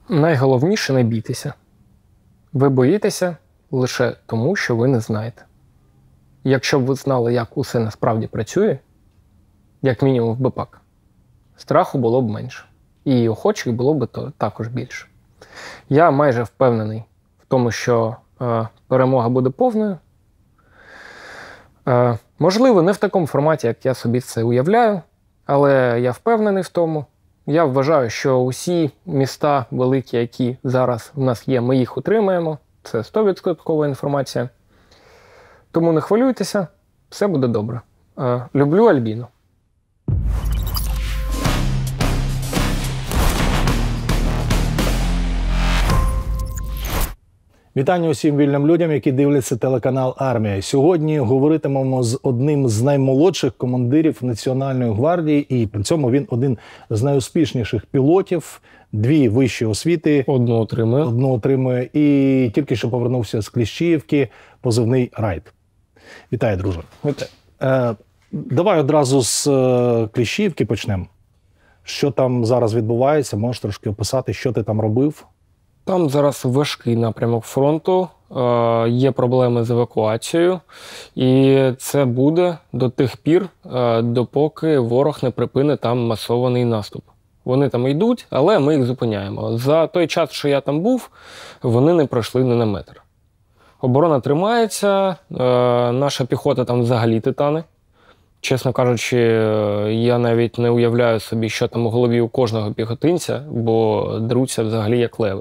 Найголовніше – не бійтеся. Ви боїтеся лише тому, що ви не знаєте. Якщо б ви знали, як усе насправді працює, як мінімум в БПАК, страху було б менше. І охочих було б також більше. Я майже впевнений в тому, що перемога буде повною. Можливо, не в такому форматі, як я собі це уявляю, але я впевнений в тому. Я вважаю, що усі міста великі, які зараз у нас є, ми їх утримаємо. Це 100% інформація. Тому не хвилюйтеся, все буде добре. Люблю Альбіну. Вітання усім вільним людям, які дивляться телеканал «Армія». Сьогодні говоритимемо з одним з наймолодших командирів Національної гвардії, і при цьому він один з найуспішніших пілотів, 2 вищі освіти. Одну отримує. І тільки що повернувся з Кліщіївки, позивний «Райд». Вітаю, друже. Вітаю. Давай одразу з Кліщіївки почнемо. Що там зараз відбувається? Можеш трошки описати, що ти там робив? Там зараз важкий напрямок фронту, є проблеми з евакуацією, і це буде до тих пір, допоки ворог не припинить там масований наступ. Вони там йдуть, але ми їх зупиняємо. За той час, що я там був, вони не пройшли ні на метр. Оборона тримається, наша піхота там взагалі титани. Чесно кажучи, я навіть не уявляю собі, що там у голові у кожного піхотинця, бо друться взагалі як леви.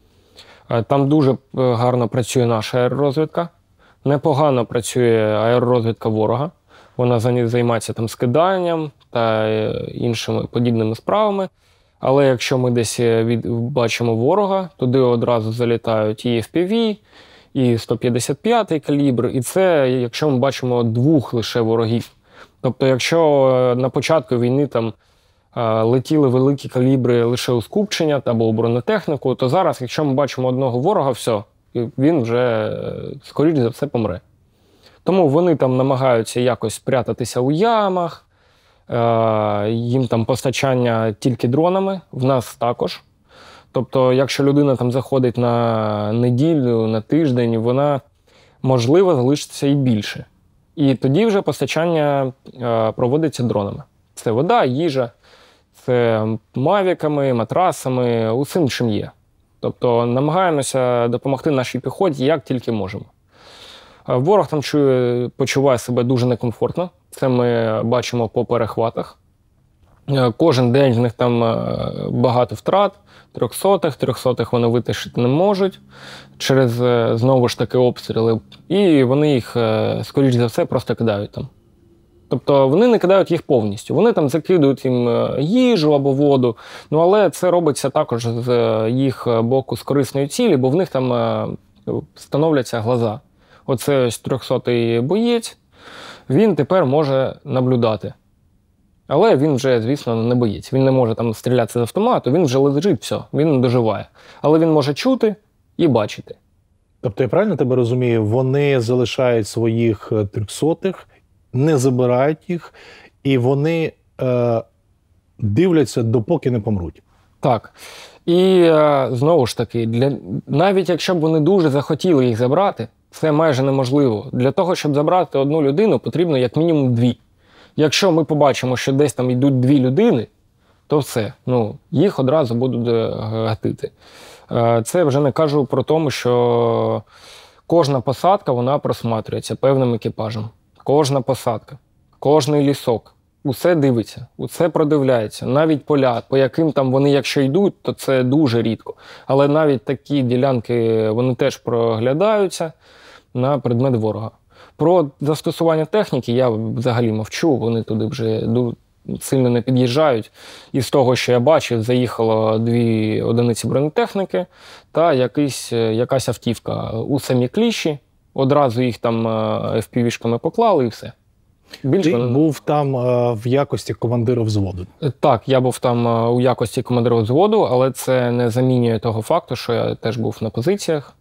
Там дуже гарно працює наша аеророзвідка, непогано працює аеророзвідка ворога. Вона займається там скиданням та іншими подібними справами. Але якщо ми десь бачимо ворога, туди одразу залітають і FPV, і 155-й калібр. І це, якщо ми бачимо 2 лише ворогів. Тобто, якщо на початку війни там летіли великі калібри лише у скупчення або у бронетехніку, то зараз, якщо ми бачимо одного ворога, все, він вже, скоріш за все, помре. Тому вони там намагаються якось спрятатися у ямах, їм там постачання тільки дронами, в нас також. Тобто, якщо людина там заходить на неділю, на тиждень, вона, можливо, залишиться і більше. І тоді вже постачання проводиться дронами. Це вода, їжа, це мавіками, матрасами, усім, чим є. Тобто намагаємося допомогти нашій піхоті, як тільки можемо. Ворог там почуває себе дуже некомфортно. Це ми бачимо по перехватах. Кожен день в них там багато втрат, 300-х вони витишити не можуть через, знову ж таки, обстріли. І вони їх, скоріш за все, просто кидають там. Тобто вони не кидають їх повністю. Вони там закидують їм їжу або воду, але це робиться також з їх боку з корисної цілі, бо в них там становляться глаза. Оце ось 300-й боєць, він тепер може наблюдати. Але він вже, звісно, не боєць. Він не може там стріляти з автомату, він вже лежить, все, він не доживає. Але він може чути і бачити. Тобто, я правильно тебе розумію, вони залишають своїх 300-х, не забирають їх, і вони дивляться, допоки не помруть. Так. І знову ж таки, навіть якщо б вони дуже захотіли їх забрати, це майже неможливо. Для того, щоб забрати одну людину, потрібно як мінімум 2. Якщо ми побачимо, що десь там йдуть 2 людини, то все, їх одразу будуть гатити. Це вже не кажу про те, що кожна посадка, вона просматрюється певним екіпажем. Кожна посадка, кожний лісок, усе дивиться, усе продивляється. Навіть поля, по яким там вони, якщо йдуть, то це дуже рідко. Але навіть такі ділянки, вони теж проглядаються на предмет ворога. Про застосування техніки я взагалі мовчу, вони туди вже сильно не під'їжджають. І з того, що я бачив, заїхало 2 одиниці бронетехніки та якась автівка у самі Кліщі. Одразу їх там FPV-шками поклали і все. Ти був там в якості командира взводу? Так, я був там у якості командира взводу, але це не замінює того факту, що я теж був на позиціях.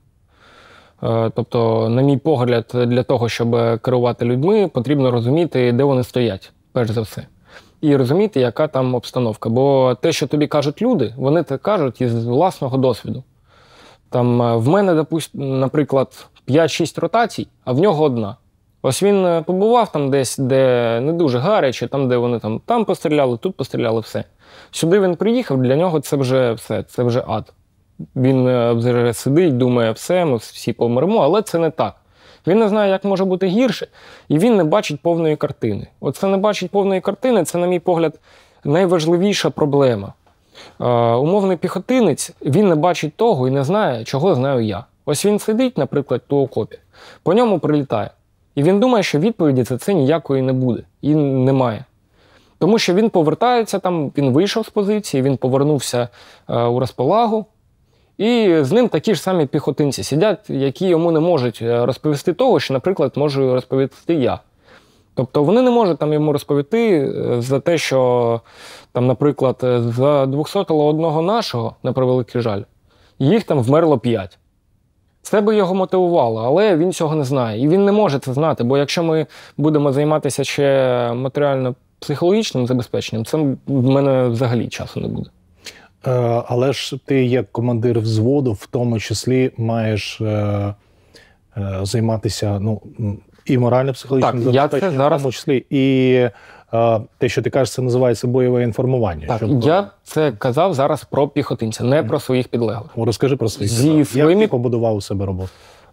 Тобто, на мій погляд, для того, щоб керувати людьми, потрібно розуміти, де вони стоять, перш за все. і розуміти, яка там обстановка. Бо те, що тобі кажуть люди, вони це кажуть із власного досвіду. Там в мене, наприклад, 5-6 ротацій, а в нього одна. Ось він побував там десь, де не дуже гаряче, там, де вони там постріляли, тут постріляли, все. Сюди він приїхав, для нього це вже все, це вже ад. Він вже сидить, думає, все, ми всі помремо, але це не так. Він не знає, як може бути гірше, і він не бачить повної картини. Оце не бачить повної картини, це, на мій погляд, найважливіша проблема. Умовний піхотинець, він не бачить того і не знає, чого знаю я. Ось він сидить, наприклад, у окопі, по ньому прилітає. І він думає, що відповіді за це ніякої не буде. І немає. Тому що він повертається там, він вийшов з позиції, він повернувся у розполагу. І з ним такі ж самі піхотинці сидять, які йому не можуть розповісти того, що, наприклад, можу розповісти я. Тобто вони не можуть там йому розповісти за те, що, там, наприклад, за 201 нашого, на превеликий жаль, їх там вмерло 5. Це би його мотивувало, але він цього не знає. І він не може це знати, бо якщо ми будемо займатися ще матеріально-психологічним забезпеченням, це в мене взагалі часу не буде. Але ж ти, як командир взводу, в тому числі маєш займатися і морально-психологічним забезпеченням, зараз... в тому числі, і те, що ти кажеш, це називається бойове інформування. Так, я це казав зараз про піхотинця, не про своїх підлеглих. Розкажи про своїх. Як ти побудував у себе роботу?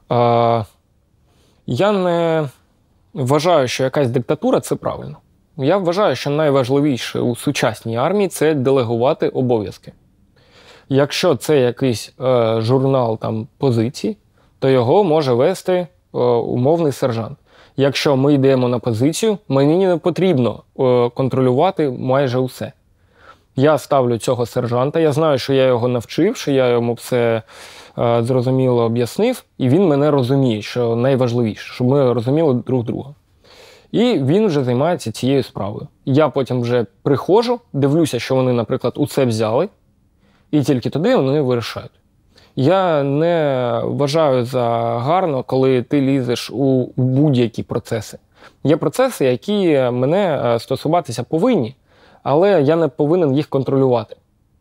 Я не вважаю, що якась диктатура – це правильно. Я вважаю, що найважливіше у сучасній армії – це делегувати обов'язки. Якщо це якийсь журнал там, позицій, то його може вести умовний сержант. Якщо ми йдемо на позицію, мені не потрібно контролювати майже усе. Я ставлю цього сержанта, я знаю, що я його навчив, що я йому все зрозуміло об'яснив, і він мене розуміє, що найважливіше, щоб ми розуміли друг друга. І він вже займається цією справою. Я потім вже приходжу, дивлюся, що вони, наприклад, усе взяли, і тільки тоді вони вирішають. Я не вважаю за гарно, коли ти лізеш у будь-які процеси. Є процеси, які мене стосуватися повинні, але я не повинен їх контролювати.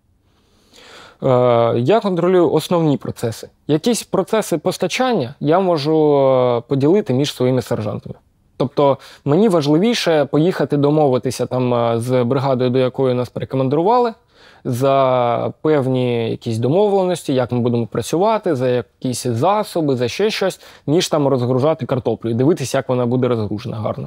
Я контролюю основні процеси. Якісь процеси постачання я можу поділити між своїми сержантами. Тобто мені важливіше поїхати домовитися там з бригадою, до якої нас перекомандирували, за певні якісь домовленості, як ми будемо працювати, за якісь засоби, за ще щось, ніж там розгружати картоплю і дивитися, як вона буде розгружена гарно.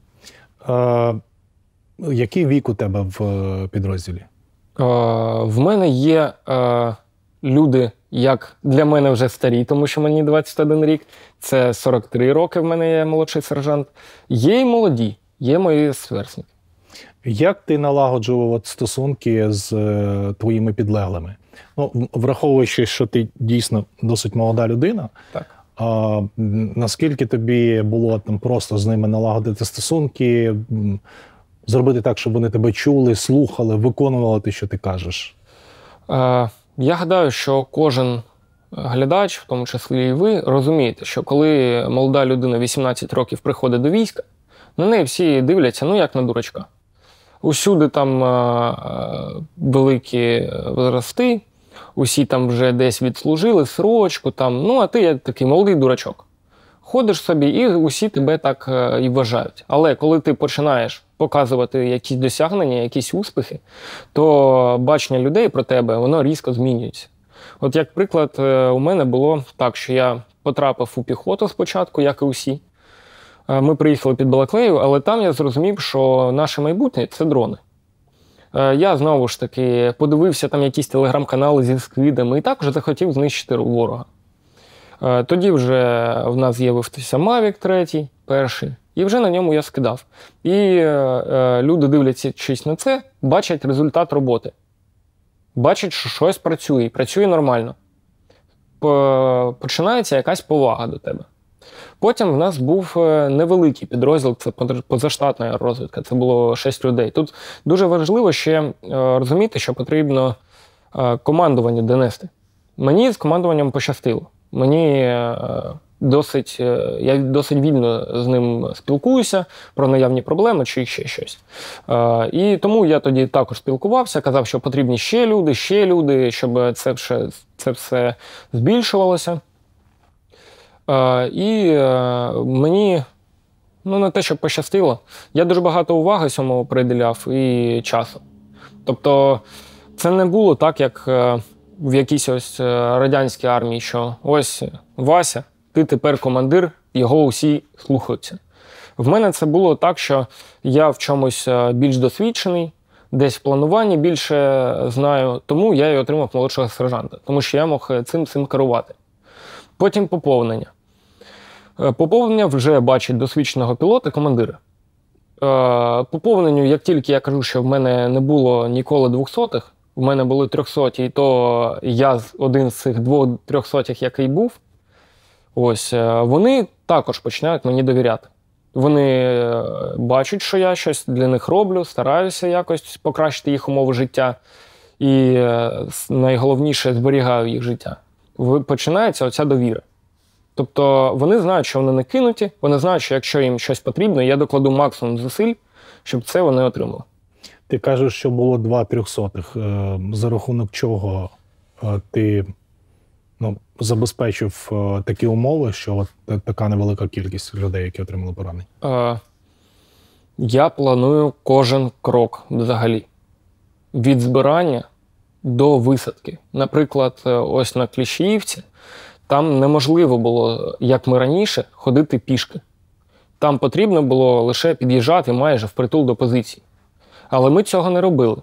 Який вік у тебе в підрозділі? В мене є люди, як для мене вже старі, тому що мені 21 рік, це 43 роки в мене є молодший сержант. Є і молоді, є мої сверстники. Як ти налагоджував стосунки з твоїми підлеглими? Враховуючи, що ти дійсно досить молода людина, так. Наскільки тобі було там просто з ними налагодити стосунки, зробити так, щоб вони тебе чули, слухали, виконували те, що ти кажеш? Я гадаю, що кожен глядач, в тому числі і ви, розумієте, що коли молода людина 18 років приходить до війська, на неї всі дивляться, як на дурачка. Усюди там великі возрасти, усі там вже десь відслужили срочку, там, а ти такий молодий дурачок. Ходиш собі і усі тебе так і вважають. Але коли ти починаєш показувати якісь досягнення, якісь успіхи, то бачення людей про тебе, воно різко змінюється. От як приклад, у мене було так, що я потрапив у піхоту спочатку, як і усі. Ми приїхали під Балаклею, але там я зрозумів, що наше майбутнє – це дрони. Я знову ж таки подивився там якісь телеграм-канали зі скидами і також захотів знищити ворога. Тоді вже в нас з'явився Mavic 3, перший, і вже на ньому я скидав. І люди, дивлячись на це, бачать результат роботи. Бачать, що щось працює, і працює нормально. Починається якась повага до тебе. Потім в нас був невеликий підрозділ, це позаштатна розвідка, це було 6 людей. Тут дуже важливо ще розуміти, що потрібно командуванню донести. Мені з командуванням пощастило. Мені я досить вільно з ним спілкуюся про наявні проблеми чи ще щось. І тому я тоді також спілкувався, казав, що потрібні ще люди, щоб це все збільшувалося. І мені, не те, щоб пощастило, я дуже багато уваги цьому приділяв і часу. Тобто це не було так, як в якійсь ось радянській армії, що ось Вася, ти тепер командир, його усі слухаються. В мене це було так, що я в чомусь більш досвідчений, десь в плануванні більше знаю, тому я і отримав молодшого сержанта, тому що я мог цим керувати. Потім поповнення. Поповнення вже бачить досвідченого пілота командира. Поповненню, як тільки я кажу, що в мене не було ніколи 200-х, в мене були 300-ті, і то я один з цих 2-300-х, який був, ось, вони також починають мені довіряти. Вони бачать, що я щось для них роблю, стараюся якось покращити їх умови життя і, найголовніше, зберігаю їх життя. Починається оця довіра. Тобто вони знають, що вони не кинуті, вони знають, що якщо їм щось потрібно, я докладу максимум зусиль, щоб це вони отримали. Ти кажеш, що було 2 300-х. За рахунок чого ти забезпечив такі умови, що от така невелика кількість людей, які отримали поранення? Я планую кожен крок взагалі. Від збирання до висадки. Наприклад, ось на Кліщіївці там неможливо було, як ми раніше, ходити пішки. Там потрібно було лише під'їжджати майже впритул до позиції. Але ми цього не робили.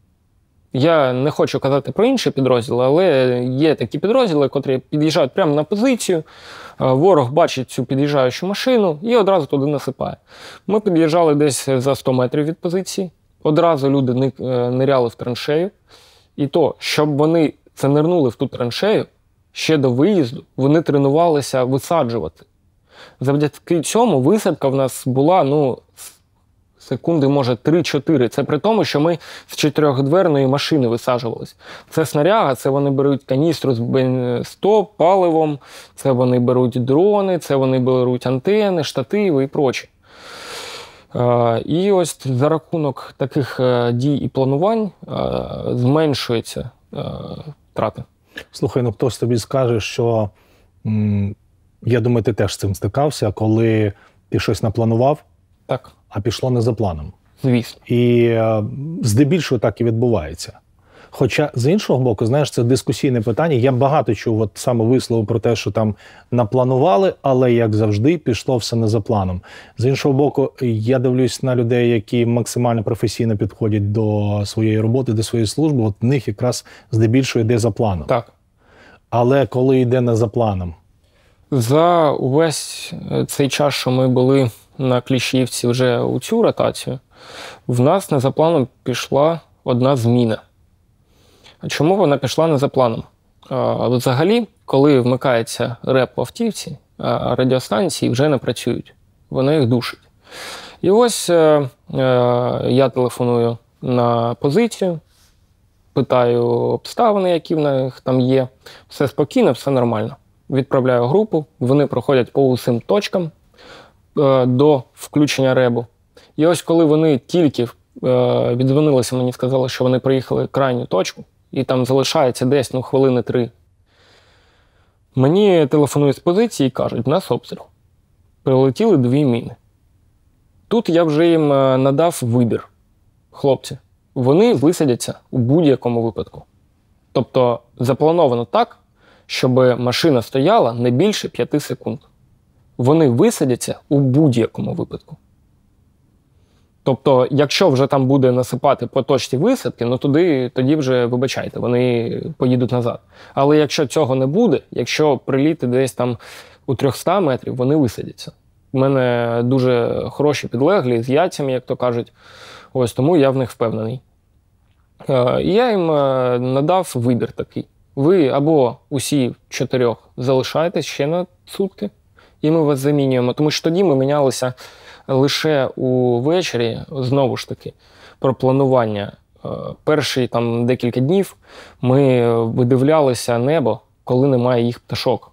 Я не хочу казати про інші підрозділи, але є такі підрозділи, котрі під'їжджають прямо на позицію, ворог бачить цю під'їжджаючу машину і одразу туди насипає. Ми під'їжджали десь за 100 метрів від позиції, одразу люди ниряли в траншею. І то, щоб вони занирнули в ту траншею, ще до виїзду вони тренувалися висаджувати. Завдяки цьому висадка в нас була, секунди, може, 3-4. Це при тому, що ми з 4-дверної машини висаджувалися. Це снаряга, це вони беруть каністру з паливом, це вони беруть дрони, це вони беруть антени, штативи і прочі. І ось за рахунок таких дій і планувань зменшується втрати. Слухай, хтось тобі скаже, що, я думаю, ти теж з цим стикався, коли ти щось напланував, так, а пішло не за планом. Звісно. І здебільшого так і відбувається. Хоча, з іншого боку, знаєш, це дискусійне питання. Я багато чув саме вислову про те, що там напланували, але, як завжди, пішло все не за планом. З іншого боку, я дивлюсь на людей, які максимально професійно підходять до своєї роботи, до своєї служби, от в них якраз здебільшого йде за планом. Так. Але коли йде не за планом? За увесь цей час, що ми були на Кліщівці вже у цю ротацію, в нас не за планом пішла одна зміна. Чому вона пішла не за планом? Взагалі, коли вмикається реп в автівці, радіостанції вже не працюють. Вони їх душать. І ось я телефоную на позицію, питаю обставини, які в них там є. Все спокійно, все нормально. Відправляю групу, вони проходять по усім точкам до включення ребу. І ось коли вони тільки віддзвонилися, мені сказали, що вони приїхали в крайню точку, і там залишається десь хвилини 3. Мені телефонують з позиції і кажуть, в нас обстріл. Прилетіли 2 міни. Тут я вже їм надав вибір. Хлопці, вони висадяться у будь-якому випадку. Тобто заплановано так, щоб машина стояла не більше 5 секунд. Вони висадяться у будь-якому випадку. Тобто, якщо вже там буде насипати по точці висадки, тоді вже, вибачайте, вони поїдуть назад. Але якщо цього не буде, якщо приліти десь там у 300 метрів, вони висадяться. У мене дуже хороші підлеглі, з яйцями, як то кажуть. Ось тому я в них впевнений. І я їм надав вибір такий. Ви або усі 4 залишаєтесь ще на сутки, і ми вас замінюємо. Тому що тоді ми мінялися лише увечері, знову ж таки, про планування. Перші декілька днів ми видивлялися небо, коли немає їх пташок.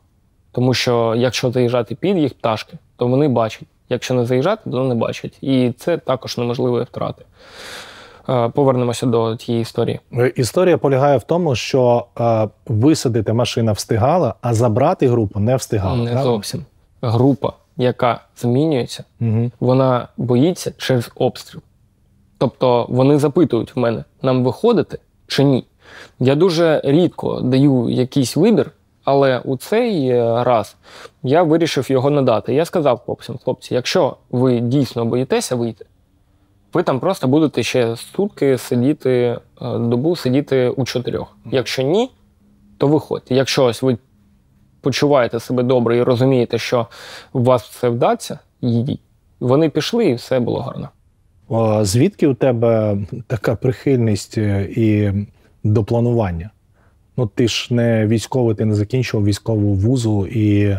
Тому що якщо заїжджати під їх пташки, то вони бачать. Якщо не заїжджати, то не бачать. І це також неможливі втрати. Повернемося до тієї історії. Історія полягає в тому, що висадити машина встигала, а забрати групу не встигала. Не правда? Зовсім. Група, яка змінюється, вона боїться через обстріл. Тобто вони запитують в мене, нам виходити чи ні. Я дуже рідко даю якийсь вибір, але у цей раз я вирішив його надати. Я сказав хлопцям, хлопці, якщо ви дійсно боїтеся вийти, ви там просто будете ще сутки сидіти, добу сидіти у 4. Якщо ні, то виходьте. Якщо ось ви почуваєте себе добре і розумієте, що у вас все вдасться, їдіть. Вони пішли і все було гарно. Звідки у тебе така прихильність і до планування? Ну, ти ж не військовий, ти не закінчував військову вузу, і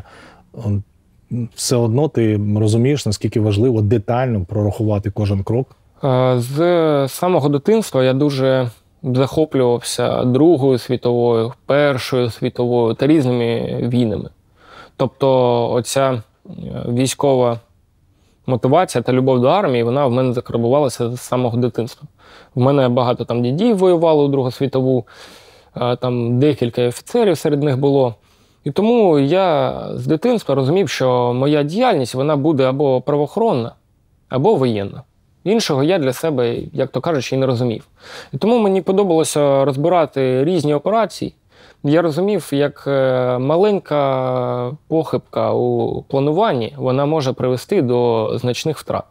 все одно ти розумієш, наскільки важливо детально прорахувати кожен крок. З самого дитинства я дуже захоплювався Другою світовою, Першою світовою та різними війнами. Тобто оця військова мотивація та любов до армії, вона в мене закарбувалася з самого дитинства. В мене багато там дідів воювало у Другу світову, там декілька офіцерів серед них було. І тому я з дитинства розумів, що моя діяльність, вона буде або правоохоронна, або воєнна. Іншого я для себе, як то кажучи, і не розумів. І тому мені подобалося розбирати різні операції. Я розумів, як маленька похибка у плануванні, вона може привести до значних втрат.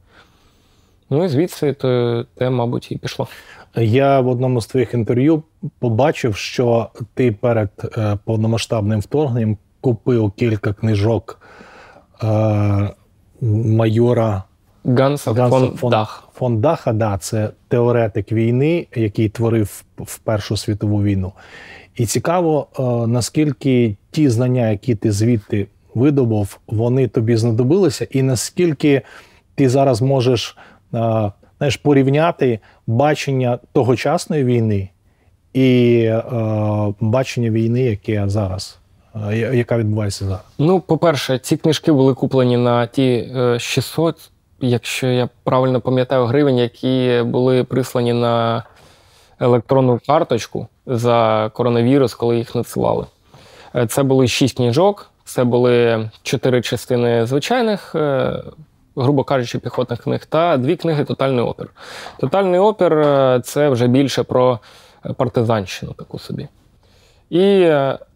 Ну і звідси те, мабуть, і пішло. Я в одному з твоїх інтерв'ю побачив, що ти перед повномасштабним вторгненням купив кілька книжок майора Ганса фон Дах. Фон Даха, да, це теоретик війни, який творив в Першу світову війну. І цікаво, наскільки ті знання, які ти звідти видобув, вони тобі знадобилися, і наскільки ти зараз можеш порівняти бачення тогочасної війни і бачення війни, яка відбувається зараз. Ну, по-перше, ці книжки були куплені на ті 600, якщо я правильно пам'ятаю, гривень, які були прислані на електронну карточку за коронавірус, коли їх надсилали. Це були 6 книжок, це були 4 частини звичайних, грубо кажучи, піхотних книг, та 2 книги «Тотальний опір». «Тотальний опір» – це вже більше про партизанщину таку собі. І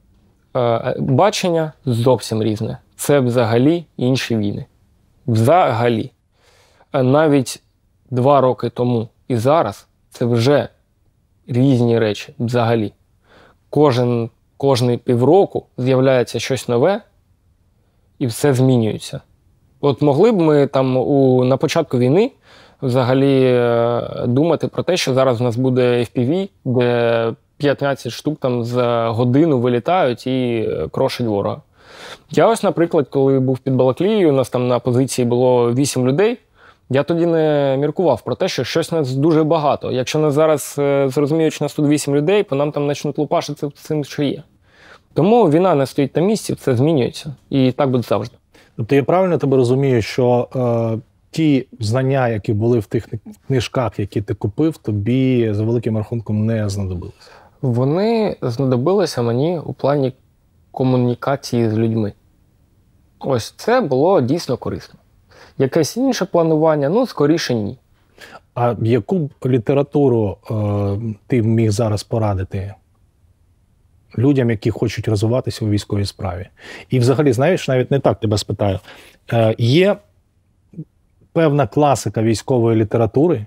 бачення зовсім різне. Це взагалі інші війни. Взагалі. Навіть 2 роки тому і зараз це вже різні речі взагалі. Кожні півроку з'являється щось нове і все змінюється. От могли б ми там на початку війни взагалі думати про те, що зараз у нас буде FPV, де 15 штук там за годину вилітають і крошать ворога. Я ось, наприклад, коли був під Балаклією, у нас там на позиції було 8 людей, я тоді не міркував про те, що щось нас дуже багато. Якщо нас зараз зрозуміють, що нас тут 8 людей, то нам там почнуть лупашити цим, що є. Тому війна не стоїть на місці, це змінюється. І так буде завжди. Тобто я правильно тебе розумію, що ті знання, які були в тих книжках, які ти купив, тобі за великим рахунком не знадобилися? Вони знадобилися мені у плані комунікації з людьми. Ось це було дійсно корисно. Якесь інше планування, ну, скоріше ні. А яку б літературу ти міг зараз порадити людям, які хочуть розвиватися у військовій справі? І взагалі, знаєш, навіть не так тебе спитаю. Є певна класика військової літератури,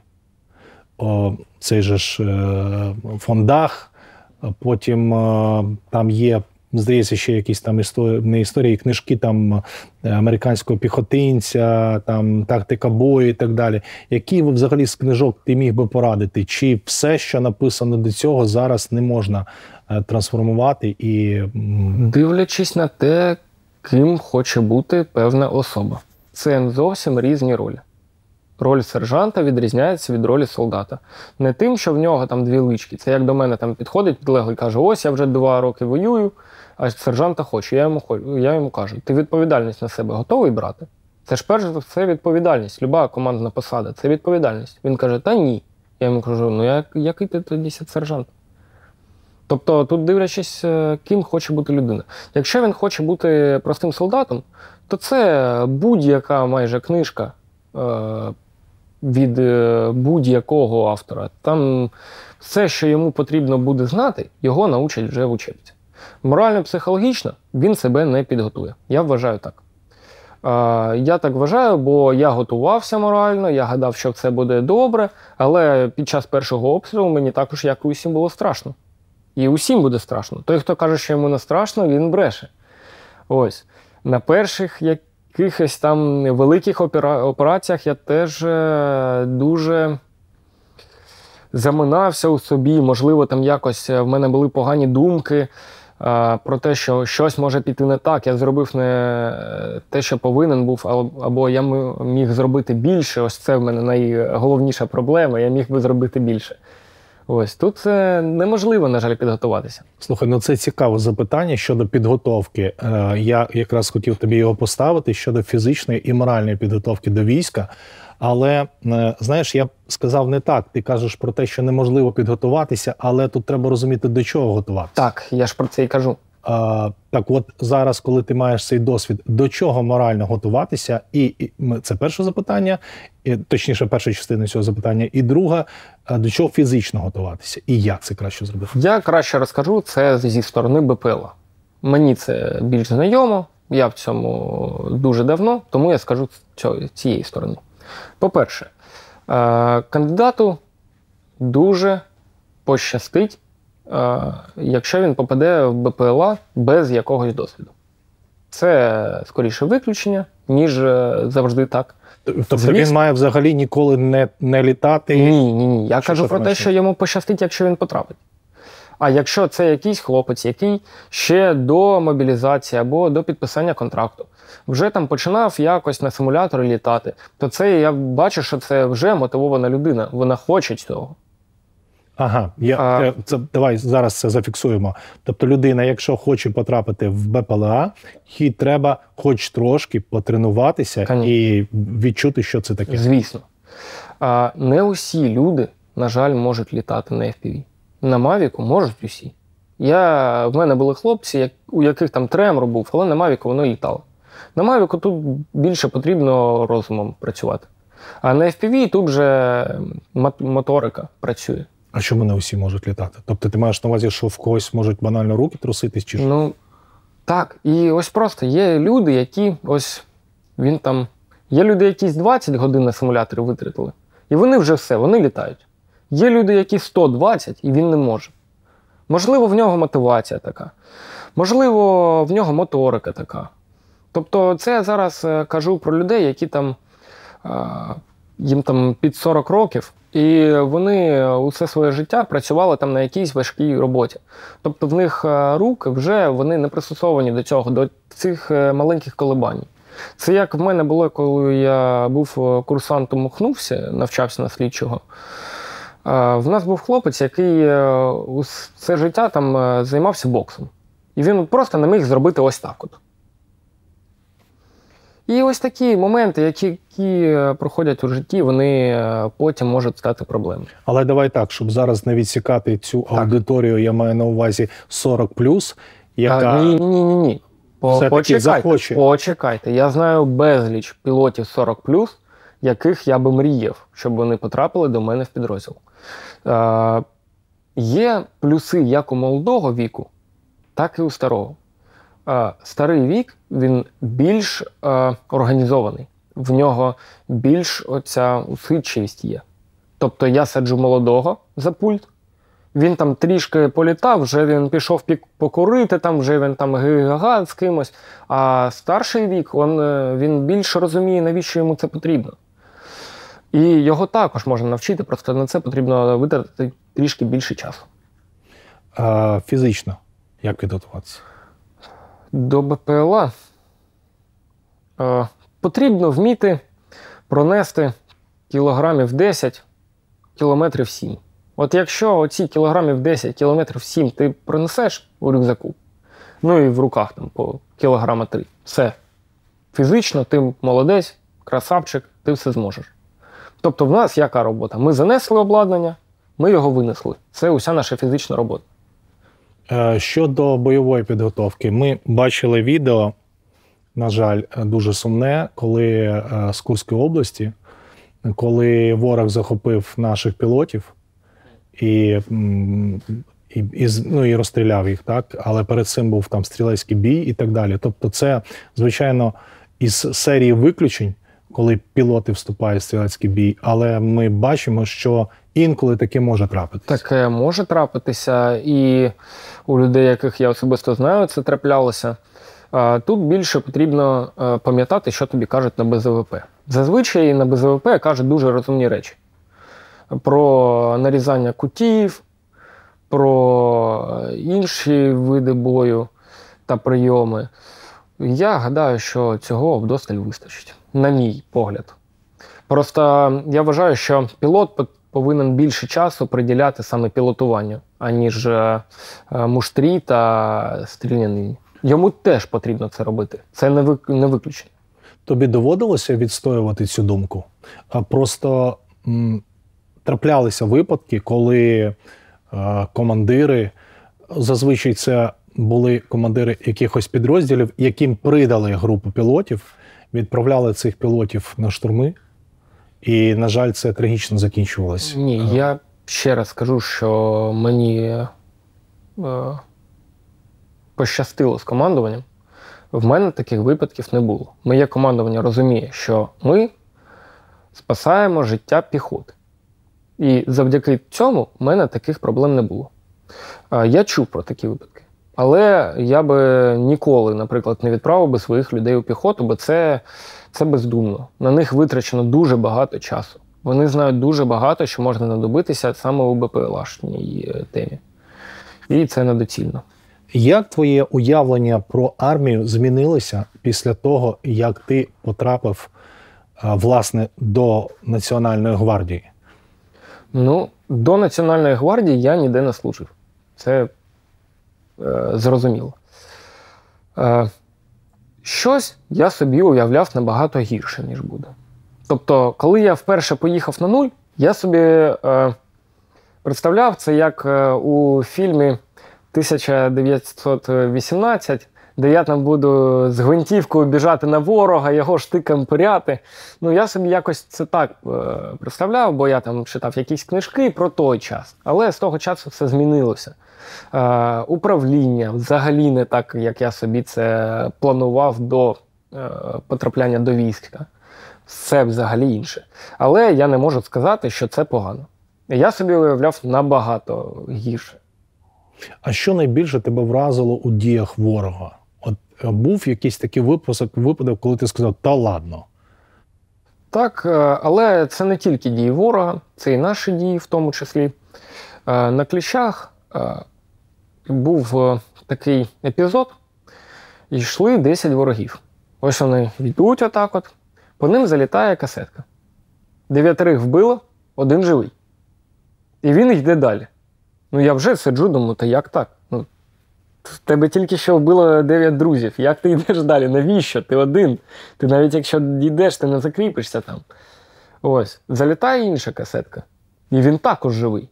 цей же ж фон Дах, потім там є, здається, ще якісь там історії, книжки там американського піхотинця, там тактика бою і так далі. Які взагалі з книжок ти міг би порадити? Чи все, що написано до цього, зараз не можна трансформувати і... Дивлячись на те, ким хоче бути певна особа. Це зовсім різні ролі. Роль сержанта відрізняється від ролі солдата. Не тим, що в нього там 2 лички. Це як до мене там підходить підлеглий і каже, ось я вже 2 роки воюю, а сержанта хочу. Я йому кажу, ти відповідальність на себе готовий брати? Це ж перш за все відповідальність. Люба командна посада – це відповідальність. Він каже, та ні. Я йому кажу, ну який ти тоді сержант? Тобто тут дивлячись, ким хоче бути людина. Якщо він хоче бути простим солдатом, то це будь-яка майже книжка від будь-якого автора. Там все, що йому потрібно буде знати, його научать вже в учебці. Морально-психологічно він себе не підготує. Я вважаю так. Я так вважаю, бо я готувався морально, я гадав, що все буде добре, але під час першого обстрілу мені також, як і усім, було страшно. І усім буде страшно. Той, хто каже, що йому не страшно, він бреше. Ось. На перших якихось там великих операціях я теж дуже заминався у собі. Можливо, там якось в мене були погані думки про те, що щось може піти не так. Я зробив не те, що повинен був, або я міг зробити більше. Ось це в мене найголовніша проблема. Я міг би зробити більше. Ось, тут неможливо, на жаль, підготуватися. Слухай, ну це цікаве запитання щодо підготовки. Я якраз хотів тобі його поставити щодо фізичної і моральної підготовки до війська. Але, знаєш, я б сказав не так. Ти кажеш про те, що неможливо підготуватися, але тут треба розуміти, до чого готуватися. Так, я ж про це і кажу. Так от зараз, коли ти маєш цей досвід, до чого морально готуватися? І це перше запитання, точніше, перша частина цього запитання. І друга, до чого фізично готуватися? І як це краще зробити? Я краще розкажу це зі сторони БПЛА. Мені це більш знайомо, я в цьому дуже давно, тому я скажу цієї сторони. По-перше, кандидату дуже пощастить, якщо він попаде в БПЛА без якогось досвіду. Це скоріше виключення, ніж завжди так. Тобто він має взагалі ніколи не літати? Ні. Я кажу про те, що йому пощастить, якщо він потрапить. А якщо це якийсь хлопець, який ще до мобілізації або до підписання контракту вже там починав якось на симуляторі літати, то це я бачу, що це вже мотивована людина. Вона хоче цього. Ага, давай зараз це зафіксуємо. Тобто людина, якщо хоче потрапити в БПЛА, їй треба хоч трошки потренуватися і відчути, що це таке. Звісно. Не усі люди, на жаль, можуть літати на FPV. На Мавіку можуть усі. В мене були хлопці, у яких там тремор був, але на Мавіку воно літало. На Мавіку тут більше потрібно розумом працювати. А на FPV тут вже моторика працює. А чому не усі можуть літати? Тобто ти маєш на увазі, що в когось можуть банально руки труситись? Чи що? Ну, так. І ось просто є люди, які Є люди, які 20 годин на симуляторі витратили. І вони вже все, вони літають. Є люди, які 120, і він не може. Можливо, в нього мотивація така. Можливо, в нього моторика така. Тобто це я зараз кажу про людей, які їм під 40 років, і вони усе своє життя працювали там на якійсь важкій роботі. Тобто в них руки вже вони не пристосовані до цього, до цих маленьких коливань. Це як в мене було, коли я був курсантом МУХнувся, навчався на слідчого. В нас був хлопець, який все життя там займався боксом. І він просто не міг зробити ось так от. І ось такі моменти, які проходять у житті, вони потім можуть стати проблемою. Але давай так, щоб зараз не відсікати цю аудиторію, я маю на увазі 40+, яка Ні. Почекайте. Я знаю безліч пілотів 40+, яких я би мріяв, щоб вони потрапили до мене в підрозділ. Є плюси як у молодого віку, так і у старого. Старий вік, він більш організований. В нього більш оця усидчивість є. Тобто я саджу молодого за пульт, він там трішки політав, вже він пішов покурити, вже він там га-га з кимось. А старший вік, він більше розуміє, навіщо йому це потрібно. І його також можна навчити, просто на це потрібно витратити трішки більше часу. Фізично як підготуватися? До БПЛА потрібно вміти пронести кілограмів 10, кілометрів 7. От якщо оці кілограмів 10, кілометрів 7 ти пронесеш у рюкзаку, ну і в руках там по кілограма 3, все. Фізично ти молодець, красавчик, ти все зможеш. Тобто в нас яка робота? Ми занесли обладнання, ми його винесли. Це уся наша фізична робота. Щодо бойової підготовки, ми бачили відео, на жаль, дуже сумне, коли з Курської області, коли ворог захопив наших пілотів і розстріляв їх, так? Але перед цим був там стрілецький бій і так далі. Тобто це, звичайно, із серії виключень, коли пілоти вступають в стрілецький бій, але ми бачимо, що інколи таке може трапитися. Таке може трапитися, і у людей, яких я особисто знаю, це траплялося. Тут більше потрібно пам'ятати, що тобі кажуть на БЗВП. Зазвичай на БЗВП кажуть дуже розумні речі. Про нарізання кутів, про інші види бою та прийоми. Я гадаю, що цього вдосталь вистачить, на мій погляд. Просто я вважаю, що пілот повинен більше часу приділяти саме пілотуванню, аніж муштрі та стрілянині. Йому теж потрібно це робити. Це не виключення. Тобі доводилося відстоювати цю думку? Просто траплялися випадки, коли командири, зазвичай це були командири якихось підрозділів, яким придали групу пілотів, відправляли цих пілотів на штурми, і, на жаль, це трагічно закінчувалося. Ні, я ще раз скажу, що мені пощастило з командуванням. В мене таких випадків не було. Моє командування розуміє, що ми спасаємо життя піхоти. І завдяки цьому в мене таких проблем не було. Я чув про такі випадки. Але я би ніколи, наприклад, не відправив би своїх людей у піхоту, бо це бездумно. На них витрачено дуже багато часу. Вони знають дуже багато, що можна надобитися саме у БПЛАшній темі. І це недоцільно. Як твоє уявлення про армію змінилося після того, як ти потрапив, власне, до Національної гвардії? Ну, до Національної гвардії я ніде не служив. Це зрозуміло. Щось я собі уявляв набагато гірше, ніж буде. Тобто, коли я вперше поїхав на нуль, я собі представляв це як у фільмі 1918, де я там буду з гвинтівкою біжати на ворога, його штиком пиряти. Ну, я собі якось це так представляв, бо я там читав якісь книжки про той час. Але з того часу все змінилося. Управління взагалі не так, як я собі це планував до потрапляння до війська. Все взагалі інше. Але я не можу сказати, що це погано. Я собі уявляв набагато гірше. А що найбільше тебе вразило у діях ворога? От був якийсь такий випадок, коли ти сказав, та ладно? Так, але це не тільки дії ворога, це і наші дії в тому числі. На Кліщах був такий епізод, йшли 10 ворогів. Ось вони йдуть отак от, по ним залітає касетка. 9 вбило, 1 живий. І він йде далі. Ну, я вже сиджу, думаю, та як так? Ну, в тебе тільки що вбило 9 друзів. Як ти йдеш далі? Навіщо? Ти один. Ти навіть якщо йдеш, ти не закріпишся там. Ось. Залітає інша касетка. І він також живий.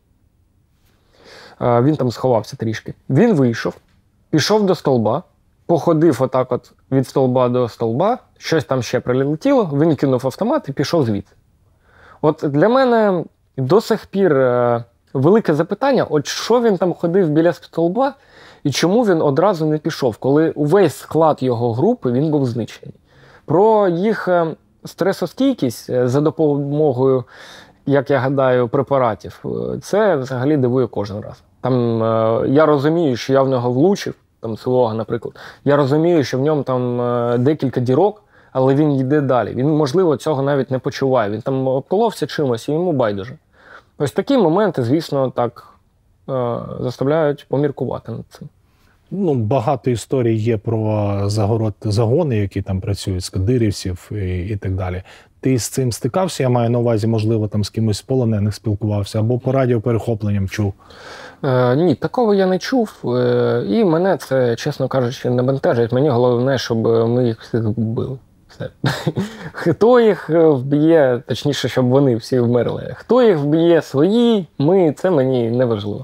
Він там сховався трішки. Він вийшов, пішов до столба, походив отак от від столба до столба, щось там ще прилетіло, він кинув автомат і пішов звідси. От для мене до сих пір велике запитання, от що він там ходив біля столба і чому він одразу не пішов, коли увесь склад його групи він був знищений. Про їх стресостійкість за допомогою, як я гадаю, препаратів, це взагалі дивує кожен раз. Там я розумію, що я в нього влучив, там свого, наприклад. Я розумію, що в ньому там декілька дірок, але він йде далі. Він, можливо, цього навіть не почуває. Він там обколовся чимось і йому байдуже. Ось такі моменти, звісно, так заставляють поміркувати над цим. Ну, багато історій є про загони, які там працюють, з кадирівців і так далі. Ти з цим стикався? Я маю на увазі, можливо, там з кимось з полонених спілкувався, або по радіоперехопленням чув? Ні, такого я не чув. І мене це, чесно кажучи, не бентежить. Мені головне, щоб ми їх всіх вбили. Все. Хто їх вб'є, точніше, щоб вони всі вмерли. Хто їх вб'є свої, це мені не важливо.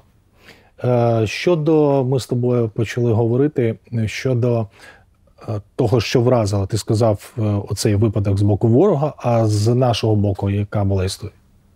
Ми з тобою почали говорити щодо того, що вразило. Ти сказав оцей випадок з боку ворога, а з нашого боку яка була історія?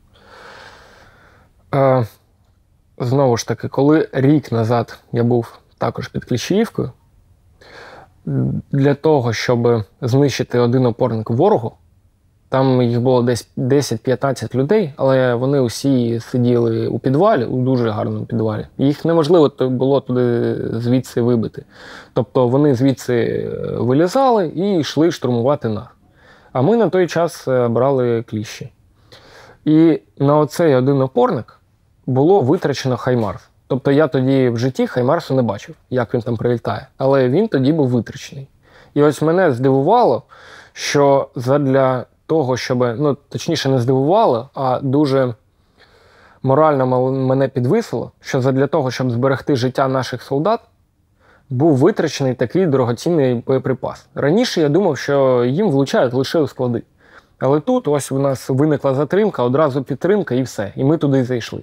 Знову ж таки, коли рік назад я був також під Кліщіївкою, для того, щоб знищити один опорник ворогу, там їх було десь 10-15 людей, але вони усі сиділи у підвалі, у дуже гарному підвалі. Їх неможливо було туди звідси вибити. Тобто вони звідси вилізали і йшли штурмувати нас. А ми на той час брали кліщі. І на оцей один опорник було витрачено Хаймарс. Тобто я тоді в житті Хаймарсу не бачив, як він там прилітає. Але він тоді був витрачений. І ось мене здивувало, що задля того, щоб, точніше не здивувало, а дуже морально мене підвисило, що задля того, щоб зберегти життя наших солдат, був витрачений такий дорогоцінний боєприпас. Раніше я думав, що їм влучають лише у склади. Але тут ось у нас виникла затримка, одразу підтримка і все. І ми туди зайшли.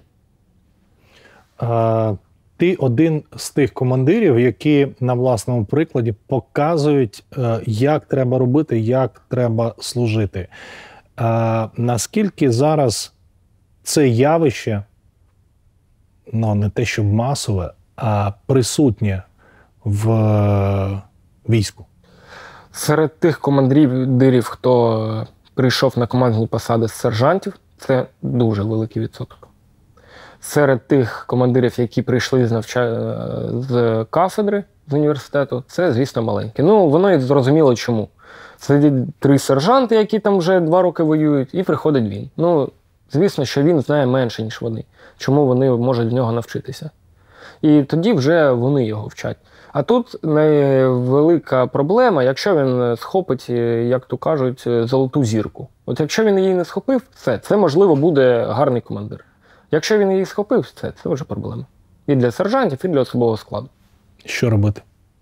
Ти один з тих командирів, які на власному прикладі показують, як треба робити, як треба служити. Наскільки зараз це явище, не те щоб масове, а присутнє в війську? Серед тих командирів, хто прийшов на командні посади з сержантів, це дуже великий відсоток. Серед тих командирів, які прийшли з кафедри, з університету, це, звісно, маленьке. Воно і зрозуміло чому. Сидять 3 сержанти, які там вже 2 роки воюють, і приходить він. Звісно, що він знає менше, ніж вони. Чому вони можуть в нього навчитися. І тоді вже вони його вчать. А тут невелика проблема, якщо він схопить, як то кажуть, золоту зірку. От якщо він її не схопив, це можливо буде гарний командир. Якщо він її схопив, це вже проблема. І для сержантів, і для особового складу. Що робити?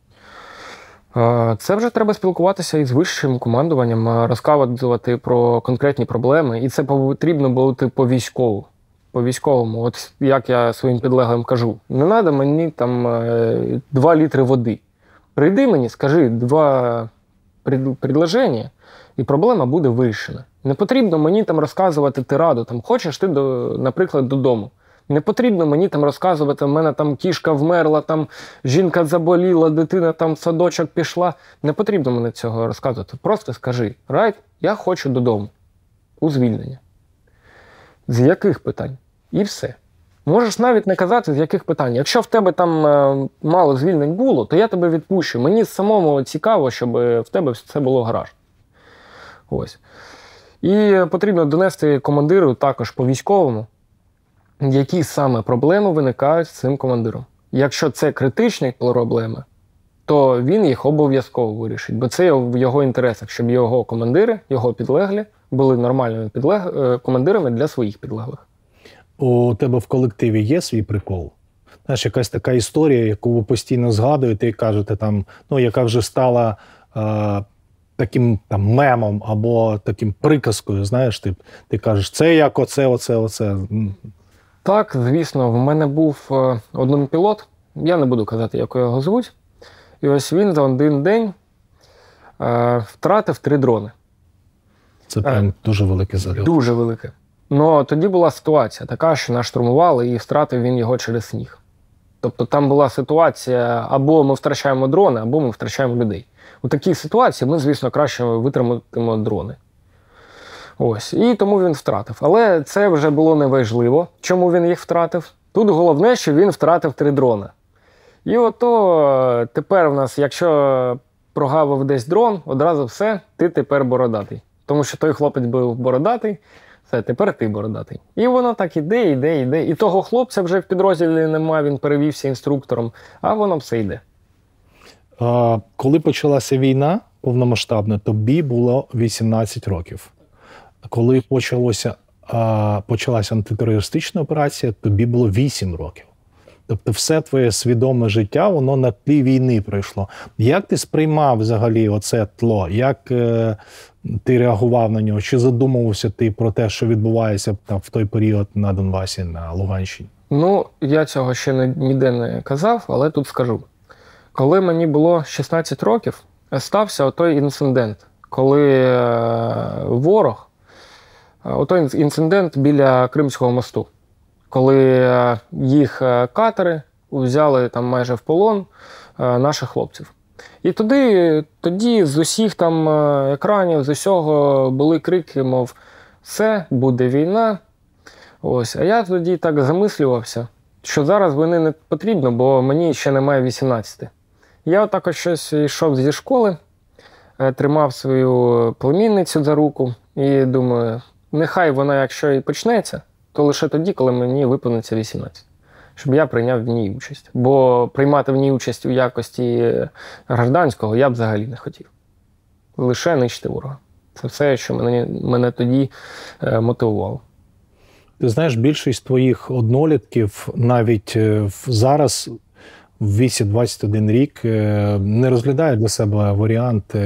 Це вже треба спілкуватися із вищим командуванням, розказувати про конкретні проблеми. І це потрібно бути по-військовому. От як я своїм підлеглим кажу, не треба мені там 2 літри води. Прийди мені, скажи 2 предложення, і проблема буде вирішена. Не потрібно мені там розказувати тираду, хочеш ти, наприклад, додому. Не потрібно мені там розказувати, в мене там кішка вмерла, там жінка заболіла, дитина там в садочок пішла. Не потрібно мені цього розказувати. Просто скажи, Райт, я хочу додому. У звільнення. З яких питань? І все. Можеш навіть не казати, з яких питань. Якщо в тебе там мало звільнень було, то я тебе відпущу. Мені самому цікаво, щоб в тебе все було гараж. Ось. І потрібно донести командиру також по-військовому, які саме проблеми виникають з цим командиром. Якщо це критичні проблеми, то він їх обов'язково вирішить, бо це в його інтересах, щоб його командири, його підлеглі були нормальними командирами для своїх підлеглих. У тебе в колективі є свій прикол? Знаєш, якась така історія, яку ви постійно згадуєте і кажете, яка вже стала таким мемом або таким приказкою, знаєш, ти кажеш, це як оце. Так, звісно, в мене був один пілот, я не буду казати, як його звуть, і ось він за один день втратив 3 дрони. Це прям дуже велике зальот. Дуже велике. Но тоді була ситуація така, що нас штурмували і втратив він його через сніг. Тобто там була ситуація, або ми втрачаємо дрони, або ми втрачаємо людей. У такій ситуації ми, звісно, краще витриматимемо дрони. Ось. І тому він втратив. Але це вже було неважливо, чому він їх втратив. Тут головне, що він втратив 3 дрони. І ото тепер в нас, якщо прогавив десь дрон, одразу все, ти тепер бородатий. Тому що той хлопець був бородатий, все, тепер ти бородатий. І воно так іде. І того хлопця вже в підрозділі немає, він перевівся інструктором, а воно все йде. Коли почалася війна повномасштабна, тобі було 18 років. Коли почалася антитерористична операція, тобі було 8 років. Тобто все твоє свідоме життя, воно на тлі війни пройшло. Як ти сприймав взагалі оце тло? Як ти реагував на нього? Чи задумувався ти про те, що відбувається там в той період на Донбасі, на Луганщині? Ну, я цього ще ніде не казав, але тут скажу. Коли мені було 16 років, стався отой інцидент, коли ворог, отой інцидент біля Кримського мосту, коли їх катери взяли там майже в полон наших хлопців. І тоді з усіх там екранів, з усього були крики, мов, все, буде війна. Ось. А я тоді так замислювався, що зараз війни не потрібно, бо мені ще немає 18. Я отак щось йшов зі школи, тримав свою племінницю за руку і думаю, нехай вона, якщо і почнеться, то лише тоді, коли мені виповниться 18. Щоб я прийняв в ній участь. Бо приймати в ній участь у якості гражданського я б взагалі не хотів. Лише нищити ворога. Це все, що мене тоді мотивувало. Ти знаєш, більшість твоїх однолітків навіть зараз, в віці 21 рік, не розглядають для себе варіант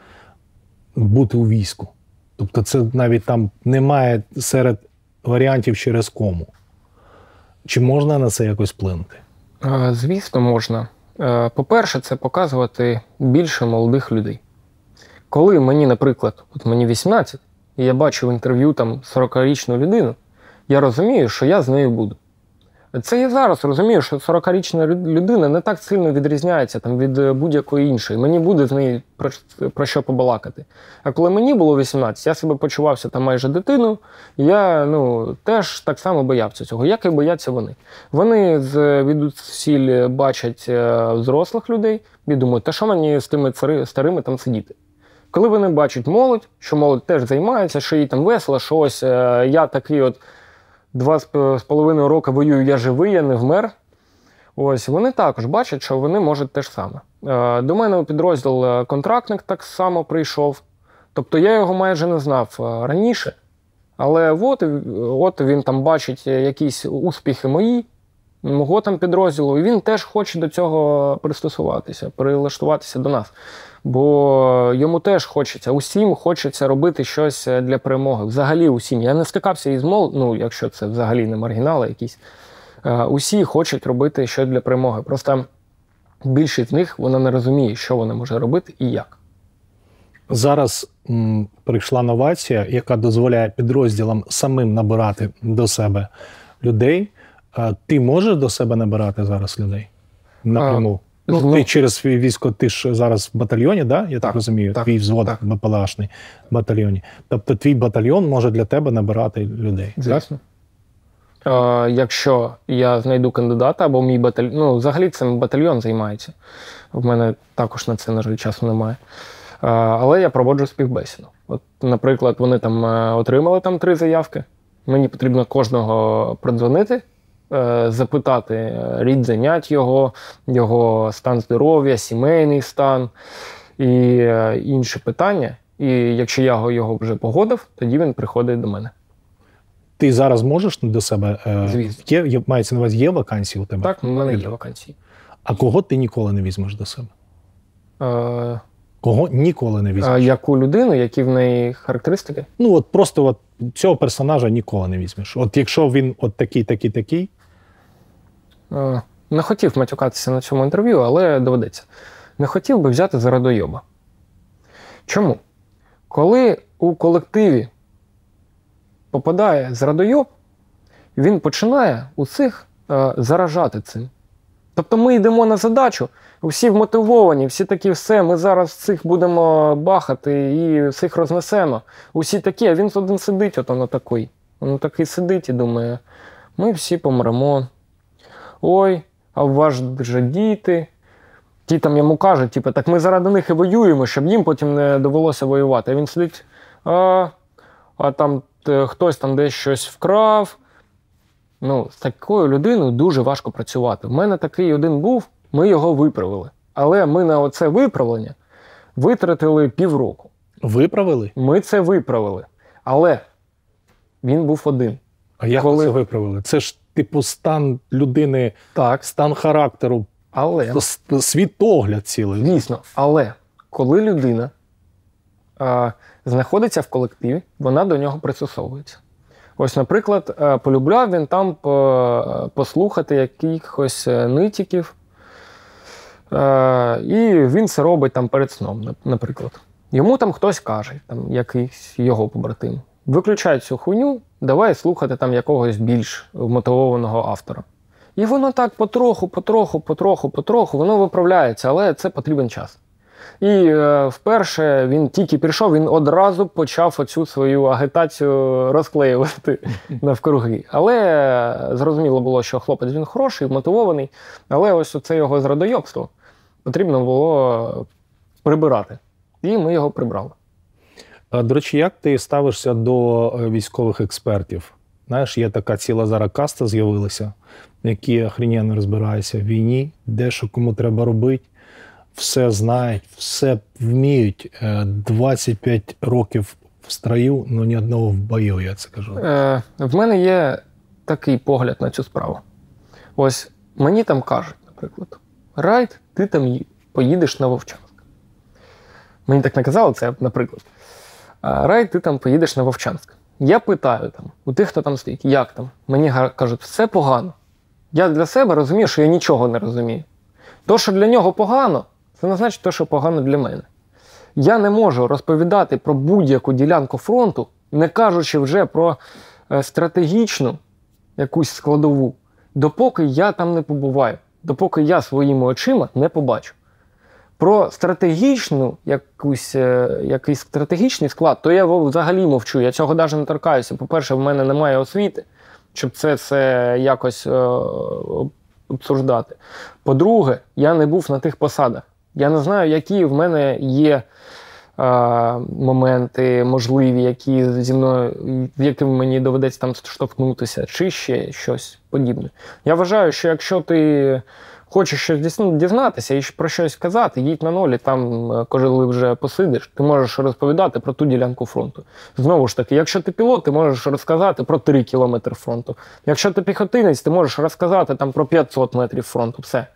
бути у війську. Тобто це навіть там немає серед варіантів через кому. Чи можна на це якось вплинути? Звісно, можна. По-перше, це показувати більше молодих людей. Коли мені, наприклад, от мені 18, і я бачу в інтерв'ю там 40-річну людину, я розумію, що я з нею буду. Це я зараз розумію, що 40-річна людина не так сильно відрізняється там, від будь-якої іншої. Мені буде з нею про що побалакати. А коли мені було 18, я себе почувався там майже дитиною, я теж так само боявся цього, як і бояться вони. Вони звідусіль бачать взрослих людей і думають, та що мені з тими старими там сидіти? Коли вони бачать молодь, що молодь теж займається, що їй там весело, що ось я такий от 2,5 роки воюю, я живий, я не вмер. Ось, вони також бачать, що вони можуть те ж саме. До мене у підрозділ контрактник так само прийшов. Тобто я його майже не знав раніше. Але от він там бачить якісь успіхи мого там підрозділу, і він теж хоче до цього пристосуватися, прилаштуватися до нас. Бо йому теж хочеться, усім хочеться робити щось для перемоги. Взагалі усім. Я не стикався із якщо це взагалі не маргінали якісь. Усі хочуть робити щось для перемоги. Просто більшість з них, вона не розуміє, що вона може робити і як. Зараз прийшла новація, яка дозволяє підрозділам самим набирати до себе людей. Ти можеш до себе набирати зараз людей напряму? Ти через свій військо, ти ж зараз в батальйоні, да? Я так розумію, твій взвод БПЛАшний батальйоні. Тобто твій батальйон може для тебе набирати людей. Звісно. Якщо я знайду кандидата або мій батальйон, взагалі цим батальйон займається. В мене також на це, на жаль, часу немає. Але я проводжу співбесіду. От, наприклад, вони там отримали 3 заявки. Мені потрібно кожного продзвонити, запитати рід занять його стан здоров'я, сімейний стан і інші питання. І якщо я його вже погодив, тоді він приходить до мене. Ти зараз можеш до себе? Звісно. Мається на увазі, є вакансії у тебе? Так, у мене є вакансії. А кого ти ніколи не візьмеш до себе? Кого ніколи не візьмеш? Яку людину, які в неї характеристики? Просто цього персонажа ніколи не візьмеш. От якщо він такий. Не хотів матюкатися на цьому інтерв'ю, але доведеться. Не хотів би взяти за радойоба. Чому? Коли у колективі попадає зрадойоб, він починає усіх заражати цим. Тобто ми йдемо на задачу, всі вмотивовані, всі такі, все, ми зараз цих будемо бахати і всіх рознесемо. Усі такі, а він один сидить, воно такий. Він такий сидить і думає, ми всі помремо. Ой, а у вас же діти. Ті там йому кажуть, так ми заради них і воюємо, щоб їм потім не довелося воювати. А він сидить, а там хтось там десь щось вкрав. З такою людиною дуже важко працювати. В мене такий один був, ми його виправили. Але ми на оце виправлення витратили півроку. Виправили? Ми це виправили. Але він був один. А як це виправили? Це ж типу стан людини, Так. стан характеру, Але, світогляд цілий. дійсно, але коли людина знаходиться в колективі, вона до нього пристосовується. Ось, наприклад, полюбляв він там послухати якихось нитіків, і він це робить там перед сном, наприклад. Йому там хтось каже, там якийсь його побратим, виключай цю хуйню, давай слухати там якогось більш вмотивованого автора. І воно так потроху, воно виправляється, але це потрібен час. І вперше він тільки прийшов, він одразу почав оцю свою агітацію розклеювати навкруги. Але зрозуміло було, що хлопець він хороший, мотивований, але ось оце його зрадойобство потрібно було прибирати. І ми його прибрали. До речі, як ти ставишся до військових експертів? Знаєш, є така ціла зараз каста з'явилася, які охрененно розбираються в війні, де що кому треба робити. Все знають, все вміють. 25 років в строю, але ні одного в бою, я це кажу. В мене є такий погляд на цю справу. Ось мені там кажуть, наприклад, Райт, ти там поїдеш на Вовчанськ. Мені так не казали, це, наприклад. Райт, ти там поїдеш на Вовчанськ. Я питаю там, у тих, хто там стоїть, як там? Мені кажуть, все погано. Я для себе розумію, що я нічого не розумію. То, що для нього погано, це не значить те, що погано для мене. Я не можу розповідати про будь-яку ділянку фронту, не кажучи вже про стратегічну якусь складову, допоки я там не побуваю, допоки я своїми очима не побачу. Про стратегічну, якийсь стратегічний склад, то я взагалі мовчу, я цього навіть не торкаюся. По-перше, в мене немає освіти, щоб це якось обсуждати. По-друге, я не був на тих посадах. Я не знаю, які в мене є моменти можливі, які зі мною, в яким мені доведеться там штовхнутися, чи ще щось подібне. Я вважаю, що якщо ти хочеш щось дізнатися і про щось сказати, їдь на нолі, там, коли вже посидиш, ти можеш розповідати про ту ділянку фронту. Знову ж таки, якщо ти пілот, ти можеш розказати про 3 кілометри фронту. Якщо ти піхотинець, ти можеш розказати там про 500 метрів фронту. Все.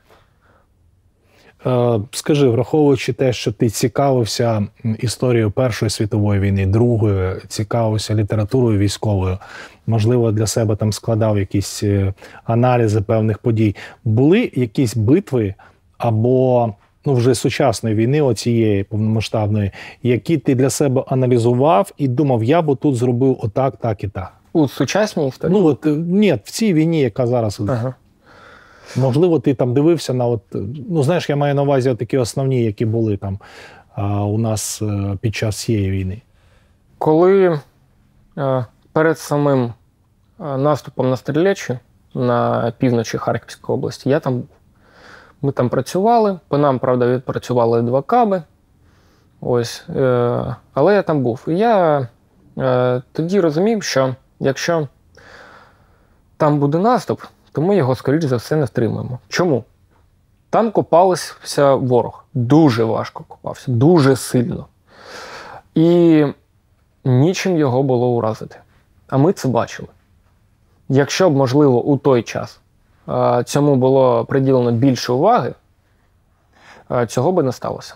Скажи, враховуючи те, що ти цікавився історією Першої світової війни, Другої, цікавився літературою військовою, можливо, для себе там складав якісь аналізи певних подій. Були якісь битви або вже сучасної війни, оцієї повномасштабної, які ти для себе аналізував і думав, я б тут зробив отак, так і так? У сучасній історії? Ні, в цій війні, яка зараз... Ага. Можливо, ти там дивився на знаєш, я маю на увазі такі основні, які були там у нас під час цієї війни. Коли перед самим наступом на Стрілеччі, на півночі Харківської області, ми там працювали, по нам, правда, відпрацювали 2 каби, ось, але я там був. І я тоді розумів, що якщо там буде наступ, то ми його, скоріш за все, не втримаємо. Чому? Там копався ворог. Дуже важко копався. Дуже сильно. І нічим його було уразити. А ми це бачили. Якщо б, можливо, у той час цьому було приділено більше уваги, цього би не сталося.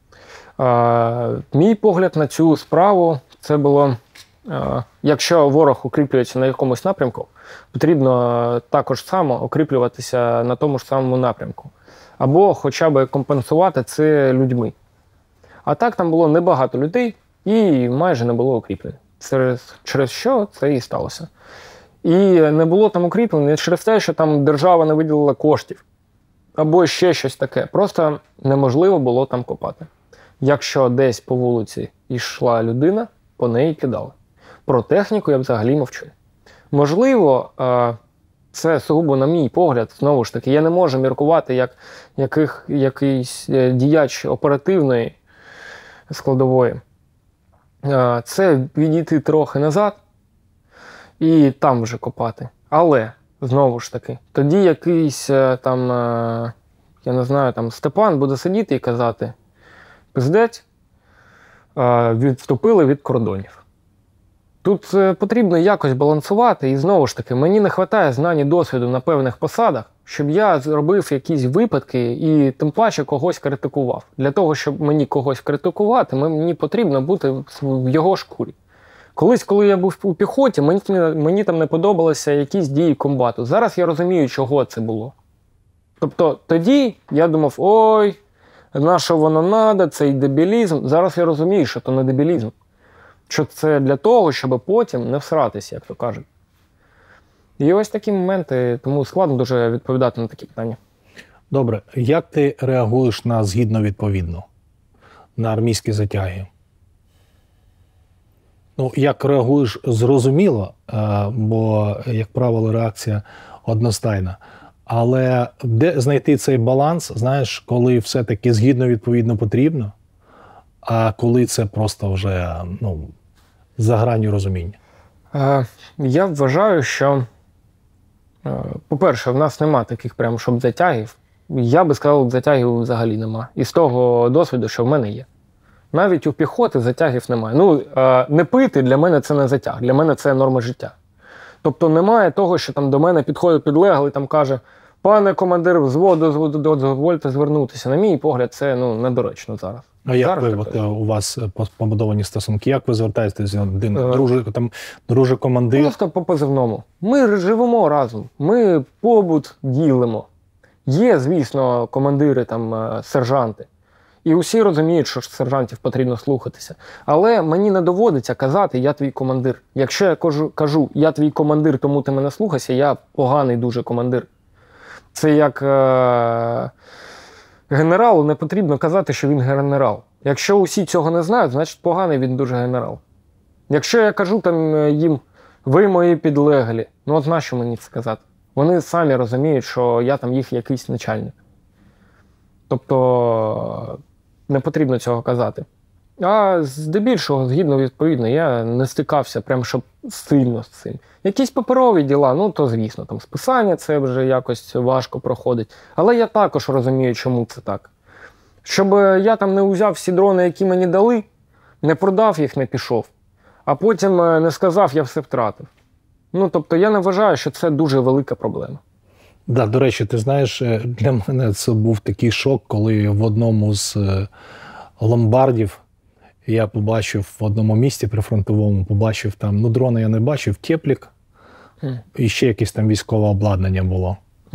Мій погляд на цю справу, це було, якщо ворог укріплюється на якомусь напрямку, потрібно також само укріплюватися на тому ж самому напрямку. Або хоча б компенсувати це людьми. А так там було небагато людей і майже не було укріплень. Через що це і сталося. І не було там укріплень не через те, що там держава не виділила коштів. Або ще щось таке. Просто неможливо було там копати. Якщо десь по вулиці йшла людина, по неї кидали. Про техніку я взагалі мовчу. Можливо, це сугубо на мій погляд, знову ж таки, я не можу міркувати як якийсь діяч оперативної складової. Це відійти трохи назад і там вже копати. Але, знову ж таки, тоді якийсь там я не знаю, там Степан буде сидіти і казати: пиздець, відступили від кордонів. Тут потрібно якось балансувати, і знову ж таки, мені не вистачає знань і досвіду на певних посадах, щоб я зробив якісь випадки і тим паче когось критикував. Для того, щоб мені когось критикувати, мені потрібно бути в його шкурі. Колись, коли я був у піхоті, мені там не подобалися якісь дії комбату. Зараз я розумію, чого це було. Тобто тоді я думав: ой, на що воно надо, цей дебілізм. Зараз я розумію, що це не дебілізм. Що це для того, щоб потім не всратися, як то кажуть. І ось такі моменти, тому складно дуже відповідати на такі питання. Добре, як ти реагуєш на згідно-відповідно, на армійські затяги? Ну, як реагуєш, зрозуміло, бо, як правило, реакція одностайна. Але де знайти цей баланс, знаєш, коли все-таки згідно-відповідно потрібно, а коли це просто вже, ну, за гранню розуміння? Я вважаю, що, по-перше, в нас нема таких прям, щоб затягів. Я би сказав, затягів взагалі нема. І з того досвіду, що в мене є. Навіть у піхоти затягів немає. Ну, не пити для мене це не затяг, для мене це норма життя. Тобто немає того, що там до мене підходить підлеглий, там каже: пане командир взводу, дозвольте звернутися. На мій погляд, це недоречно зараз. А як у вас побудовані стосунки? Як ви звертаєтесь до один друже командир? Просто по позивному. Ми живемо разом, ми побут ділимо. Є, звісно, командири, там, сержанти. І усі розуміють, що сержантів потрібно слухатися. Але мені не доводиться казати: я твій командир. Якщо я кажу: я твій командир, тому ти мене слухайся, я поганий дуже командир. Це як генералу не потрібно казати, що він генерал. Якщо усі цього не знають, значить поганий він дуже генерал. Якщо я кажу там їм: ви мої підлеглі, ну от нащо мені це казати? Вони самі розуміють, що я там їх якийсь начальник. Тобто не потрібно цього казати. А здебільшого, згідно-відповідно, я не стикався прям щоб сильно з цим. Якісь паперові діла, ну то звісно, там списання це вже якось важко проходить. Але я також розумію, чому це так. Щоб я там не узяв всі дрони, які мені дали, не продав їх, не пішов, а потім не сказав: я все втратив. Ну, тобто я не вважаю, що це дуже велика проблема. Да, до речі, ти знаєш, для мене це був такий шок, коли в одному з ломбардів я побачив в одному місті прифронтовому, побачив там, ну дрони я не бачив, теплік, і ще якесь там військове обладнання було.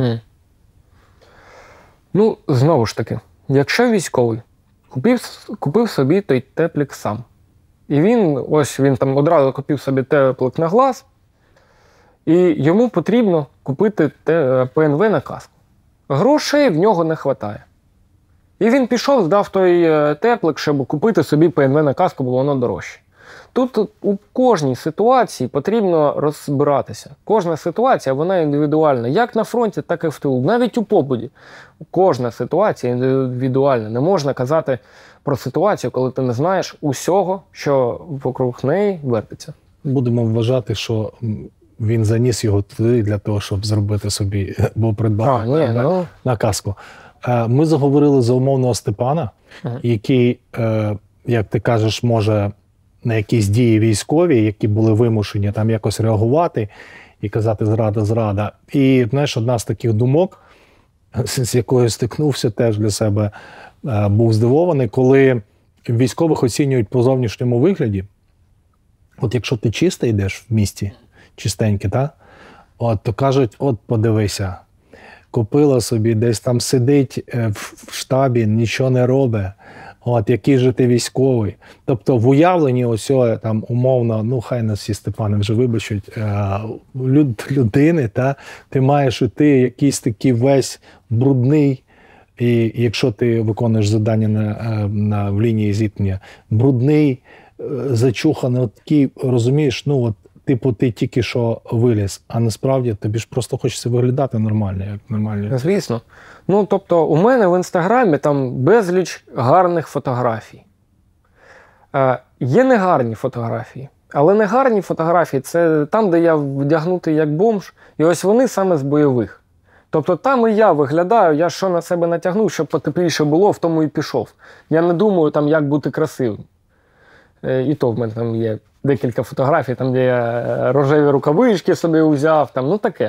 Ну, знову ж таки, якщо військовий купив собі той теплік сам, і він там одразу купив собі теплик на глаз, і йому потрібно купити ПНВ на каску. Грошей в нього не вистачає. І він пішов, здав той теплик, щоб купити собі ПНВ на каску, бо воно дорожче. Тут у кожній ситуації потрібно розбиратися. Кожна ситуація, вона індивідуальна. Як на фронті, так і в тилу. Навіть у побуді. Кожна ситуація індивідуальна. Не можна казати про ситуацію, коли ти не знаєш усього, що вокруг неї вертиться. Будемо вважати, що він заніс його туди для того, щоб зробити собі, бо придбав на каску. Ми заговорили за умовного Степана, який, як ти кажеш, може на якісь дії військові, які були вимушені там якось реагувати і казати зрада. І, знаєш, одна з таких думок, з якою стикнувся теж для себе, був здивований, коли військових оцінюють по зовнішньому вигляді. От якщо ти чисто йдеш в місті, чистенький, то кажуть: от подивися, купила собі, десь там сидить в штабі, нічого не робить. От, який же ти військовий. Тобто в уявленні ось там умовно, ну хай нас всі Степани вже вибачать, людини, ти маєш іти якийсь такий весь брудний, і якщо ти виконуєш завдання в лінії зіткнення, брудний, зачуханий, от такий, розумієш, ну от, типу, ти тільки що виліз, а насправді тобі ж просто хочеться виглядати нормально, як нормально. Звісно. Ну, тобто, у мене в Інстаграмі там безліч гарних фотографій. Є негарні фотографії, але негарні фотографії – це там, де я вдягнутий як бомж, і ось вони саме з бойових. Тобто там і я виглядаю, я що на себе натягнув, щоб потепліше було, в тому і пішов. Я не думаю, там, як бути красивим. І то в мене там є декілька фотографій, там, де я рожеві рукавички собі взяв, там, ну таке.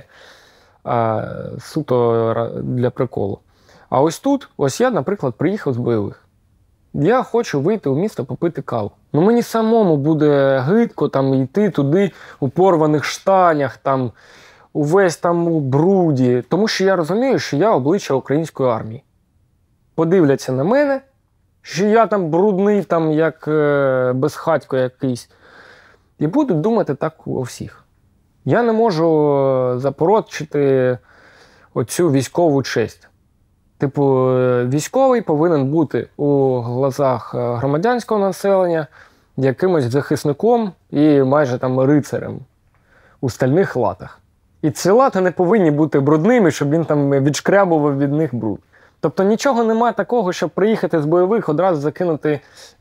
Суто для приколу. А ось тут, ось я, наприклад, приїхав з бойових. Я хочу вийти у місто попити каву. Ну мені самому буде гидко там йти туди у порваних штанях, там, увесь там у бруді. Тому що я розумію, що я обличчя української армії. Подивляться на мене, що я там брудний, там, як безхатько якийсь. І будуть думати так у всіх. Я не можу запорочити оцю військову честь. Типу, військовий повинен бути у глазах громадянського населення якимось захисником і майже там рицарем у стальних латах. І ці лати не повинні бути брудними, щоб він там відшкрябував від них бруд. Тобто нічого немає такого, щоб приїхати з бойових, одразу закинути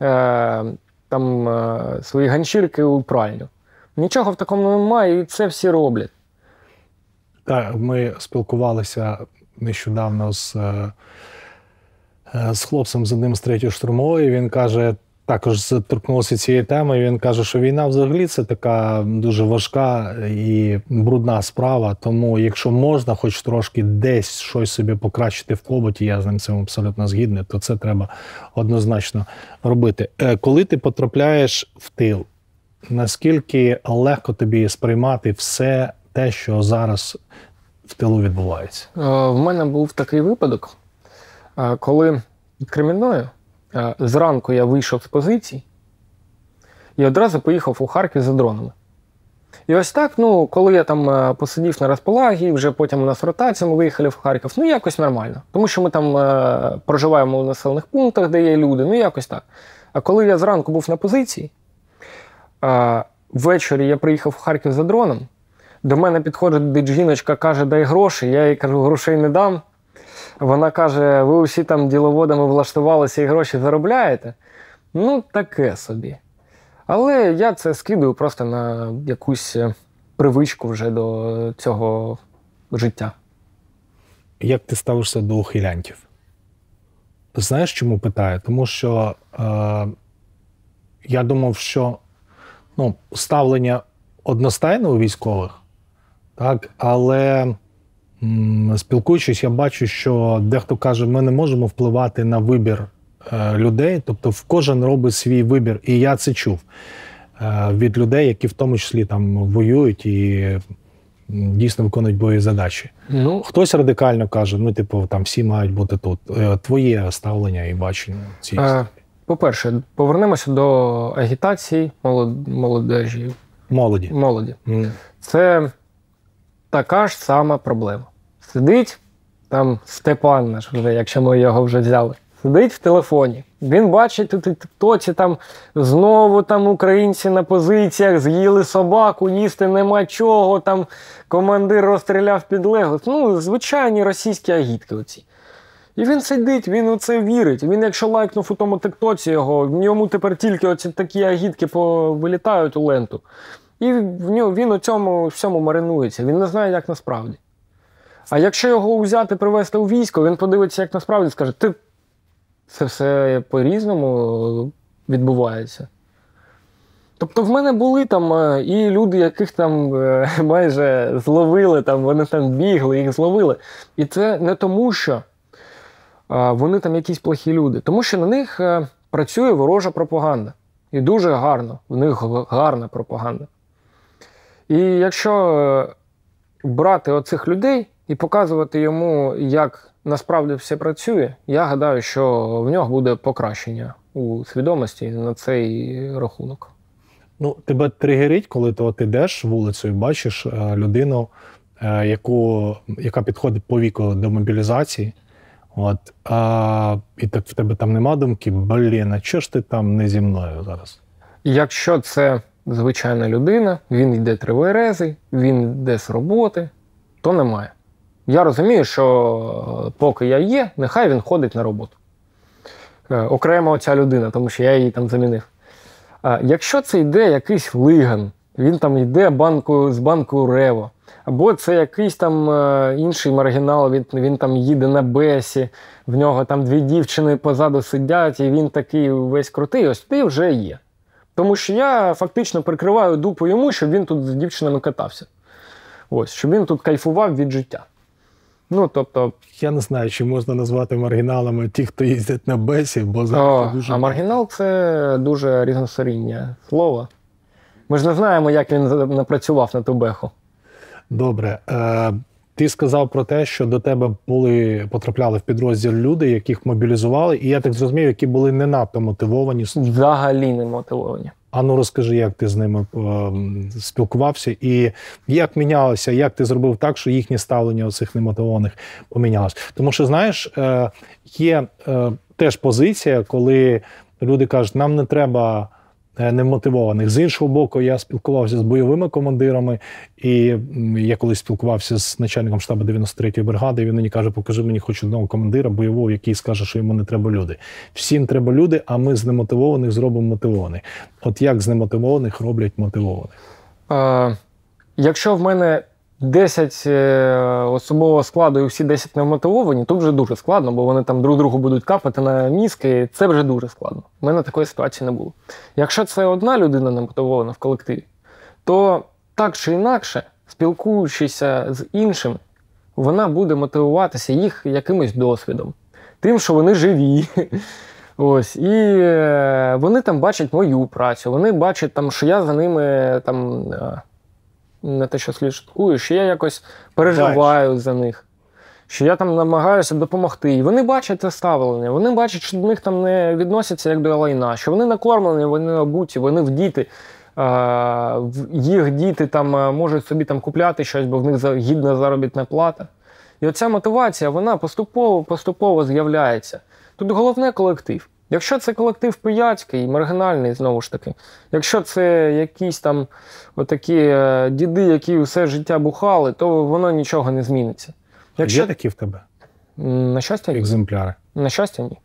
свої ганчірки у пральню. Нічого в такому немає, і це всі роблять. Так, ми спілкувалися нещодавно з хлопцем з одним з 3-ї штурмової. Він каже, також торкнувся цієї теми, він каже, що війна взагалі це така дуже важка і брудна справа, тому якщо можна хоч трошки десь щось собі покращити в побуті, я з ним цим абсолютно згідний, то це треба однозначно робити. Коли ти потрапляєш в тил, наскільки легко тобі сприймати все те, що зараз в тилу відбувається? В мене був такий випадок, коли від Кремінної зранку я вийшов з позицій і одразу поїхав у Харків за дронами. І ось так, коли я там посидів на розполагі, вже потім у нас ротація, ми виїхали в Харків, якось нормально. Тому що ми там проживаємо у населених пунктах, де є люди, якось так. А коли я зранку був на позиції, ввечері я приїхав в Харків за дроном, до мене підходить жіночка, каже, дай гроші, я їй кажу, грошей не дам. Вона каже, ви усі там діловодами влаштувалися і гроші заробляєте? Таке собі. Але я це скидаю просто на якусь привичку вже до цього життя. Як ти ставишся до ухилянтів? Знаєш, чому питаю? Тому що я думав, що ставлення одностайне у військових, так, але спілкуючись, я бачу, що дехто каже, ми не можемо впливати на вибір людей, тобто кожен робить свій вибір, і я це чув від людей, які в тому числі там воюють і дійсно виконують бойові задачі. Хтось радикально каже, там всі мають бути тут. Твоє ставлення і бачення цієї історії. По-перше, повернемося до агітації молоді. Це така ж сама проблема. Сидить там Степан наш, якщо ми його вже взяли, сидить в телефоні. Він бачить у тіктоці там знову там українці на позиціях, з'їли собаку, їсти нема чого, там командир розстріляв підлеглих. Звичайні російські агітки оці. І він сидить, він у це вірить. Він якщо лайкнув у тому тіктоці йому тепер тільки оці такі агітки вилітають у ленту. І він у цьому всьому маринується, він не знає, як насправді. А якщо його взяти, привезти у військо, він подивиться, як насправді, скаже, це все по-різному відбувається. Тобто в мене були там і люди, яких там майже зловили, вони там бігли, їх зловили. І це не тому, що вони там якісь плохі люди, тому що на них працює ворожа пропаганда. І дуже гарно, в них гарна пропаганда. І якщо брати оцих людей і показувати йому, як насправді все працює, я гадаю, що в нього буде покращення у свідомості на цей рахунок. Тебе тригерить, коли ти йдеш вулицею, бачиш людину, яка підходить по віку до мобілізації, і так в тебе там нема думки, а чого ж ти там не зі мною зараз? Якщо це звичайна людина, він йде тверезий, він йде з роботи, то немає. Я розумію, що поки я є, нехай він ходить на роботу. Окремо ця людина, тому що я її там замінив. Якщо це йде якийсь лиган, Він там йде з банкою Рево. Або це якийсь там інший маргінал, він там їде на бесі, в нього там 2 дівчини позаду сидять, і він такий весь крутий. Ось ти вже є. Тому що я фактично прикриваю дупу йому, щоб він тут з дівчинами катався. Ось, щоб він тут кайфував від життя. Ну, тобто... Я не знаю, чи можна назвати маргіналами ті, хто їздять на бесі, бо зараз дуже... А маргінал – це дуже різносоріння слово. Ми ж не знаємо, як він напрацював на ту беху. Добре. Ти сказав про те, що до тебе потрапляли в підрозділ люди, яких мобілізували, і я так зрозумів, які були не надто мотивовані. Взагалі не мотивовані. А ну розкажи, як ти з ними спілкувався і як мінялося, як ти зробив так, що їхнє ставлення оцих немотивованих помінялося. Тому що, знаєш, є теж позиція, коли люди кажуть, нам не треба немотивованих. З іншого боку, я спілкувався з бойовими командирами, і я колись спілкувався з начальником штабу 93-ї бригади, і він мені каже, покажи мені хоч одного командира бойового, який скаже, що йому не треба люди. Всім треба люди, а ми з немотивованих зробимо мотивованих. От як з немотивованих роблять мотивованих? Якщо в мене 10 особового складу і всі 10 не мотивовані, то вже дуже складно, бо вони там друг другу будуть капати на мізки, це вже дуже складно. У мене такої ситуації не було. Якщо це одна людина не мотивована в колективі, то так чи інакше, спілкуючися з іншими, вона буде мотивуватися їх якимось досвідом. Тим, що вони живі. Ось. І вони там бачать мою працю, вони бачать, там, що я за ними там, не те, що слідкую, що я якось переживаю за них, що я там намагаюся допомогти. І вони бачать це ставлення, вони бачать, що до них там не відносяться як до лайна, що вони накормлені, вони обуті, вони в діти, їх діти там можуть собі там купляти щось, бо в них гідна заробітна плата. І оця мотивація, вона поступово з'являється. Тут головне колектив. Якщо це колектив пияцький, маргінальний, знову ж таки, якщо це якісь там отакі діди, які все життя бухали, то воно нічого не зміниться. Якщо... Є такі в тебе? На щастя, ні. Екземпляри? На щастя, ні.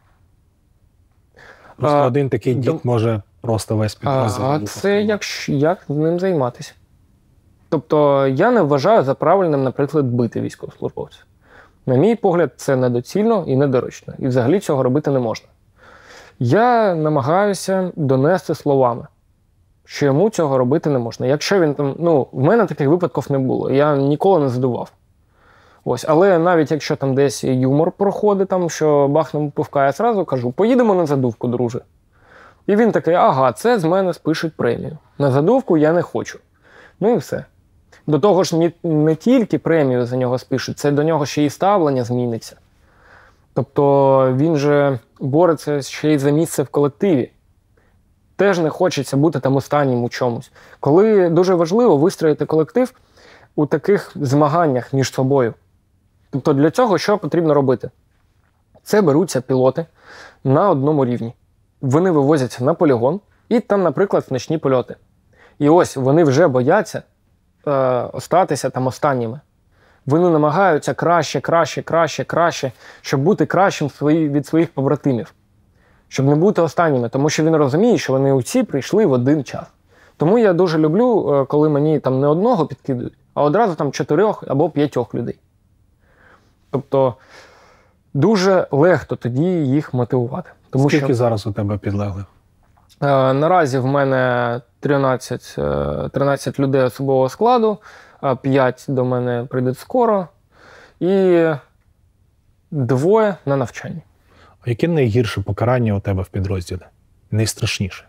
Просто один такий дід може просто весь підрозділ. А це як з ним займатися? Тобто я не вважаю за правильним, наприклад, бити військовослужбовців. На мій погляд, це недоцільно і недоречно. І взагалі цього робити не можна. Я намагаюся донести словами, що йому цього робити не можна. Якщо він там, в мене таких випадків не було, я ніколи не задував. Ось, але навіть якщо там десь юмор проходить, там, що бахнемо пивка, я одразу кажу, поїдемо на задувку, друже. І він такий, ага, це з мене спишуть премію. На задувку я не хочу. Ну і все. До того ж, не тільки премію за нього спишуть, це до нього ще і ставлення зміниться. Тобто він же бореться ще й за місце в колективі. Теж не хочеться бути там останнім у чомусь. Коли дуже важливо вистроїти колектив у таких змаганнях між собою. Тобто для цього що потрібно робити? Це беруться пілоти на одному рівні. Вони вивозяться на полігон і там, наприклад, нічні польоти. І ось вони вже бояться остатися там останніми. Вони намагаються краще, щоб бути кращим від своїх побратимів. Щоб не бути останніми, тому що він розуміє, що вони усі прийшли в один час. Тому я дуже люблю, коли мені там не одного підкидують, а одразу там 4 або 5 людей. Тобто дуже легко тоді їх мотивувати. Скільки зараз у тебе підлеглих? Наразі в мене 13 людей особового складу, 5 до мене прийдуть скоро і 2 на навчанні. А яке найгірше покарання у тебе в підрозділі? Найстрашніше?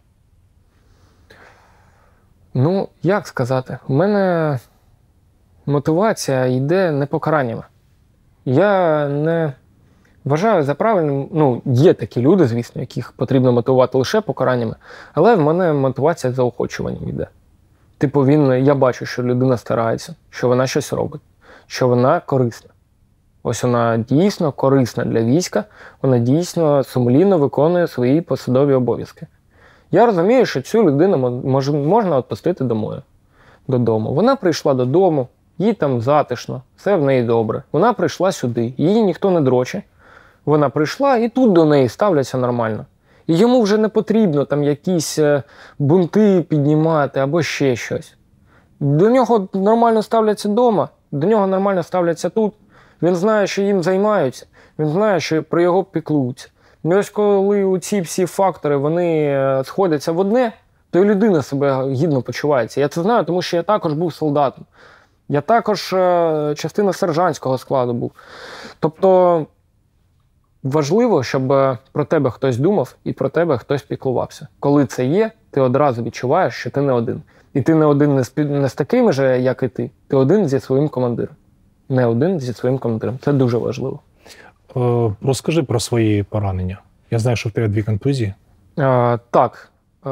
Як сказати? У мене мотивація йде не покараннями. Я не вважаю за правильним, є такі люди, звісно, яких потрібно мотивувати лише покараннями, але в мене мотивація заохочуванням йде. Типу, я бачу, що людина старається, що вона щось робить, що вона корисна. Ось вона дійсно корисна для війська, вона дійсно сумлінно виконує свої посадові обов'язки. Я розумію, що цю людину можна відпустити додому. Вона прийшла додому, їй там затишно, все в неї добре. Вона прийшла сюди, її ніхто не дроче. Вона прийшла і тут до неї ставляться нормально. І йому вже не потрібно там якісь бунти піднімати або ще щось. До нього нормально ставляться вдома, до нього нормально ставляться тут. Він знає, що їм займаються, він знає, що про його піклуються. І ось коли ці всі фактори вони сходяться в одне, то і людина себе гідно почувається. Я це знаю, тому що я також був солдатом. Я також частина сержантського складу був. Тобто важливо, щоб про тебе хтось думав і про тебе хтось піклувався. Коли це є, ти одразу відчуваєш, що ти не один. І ти не один не з такими же, як і ти. Ти один зі своїм командиром. Не один зі своїм командиром. Це дуже важливо. Розкажи про свої поранення. Я знаю, що в тебе 2 контузії. Так.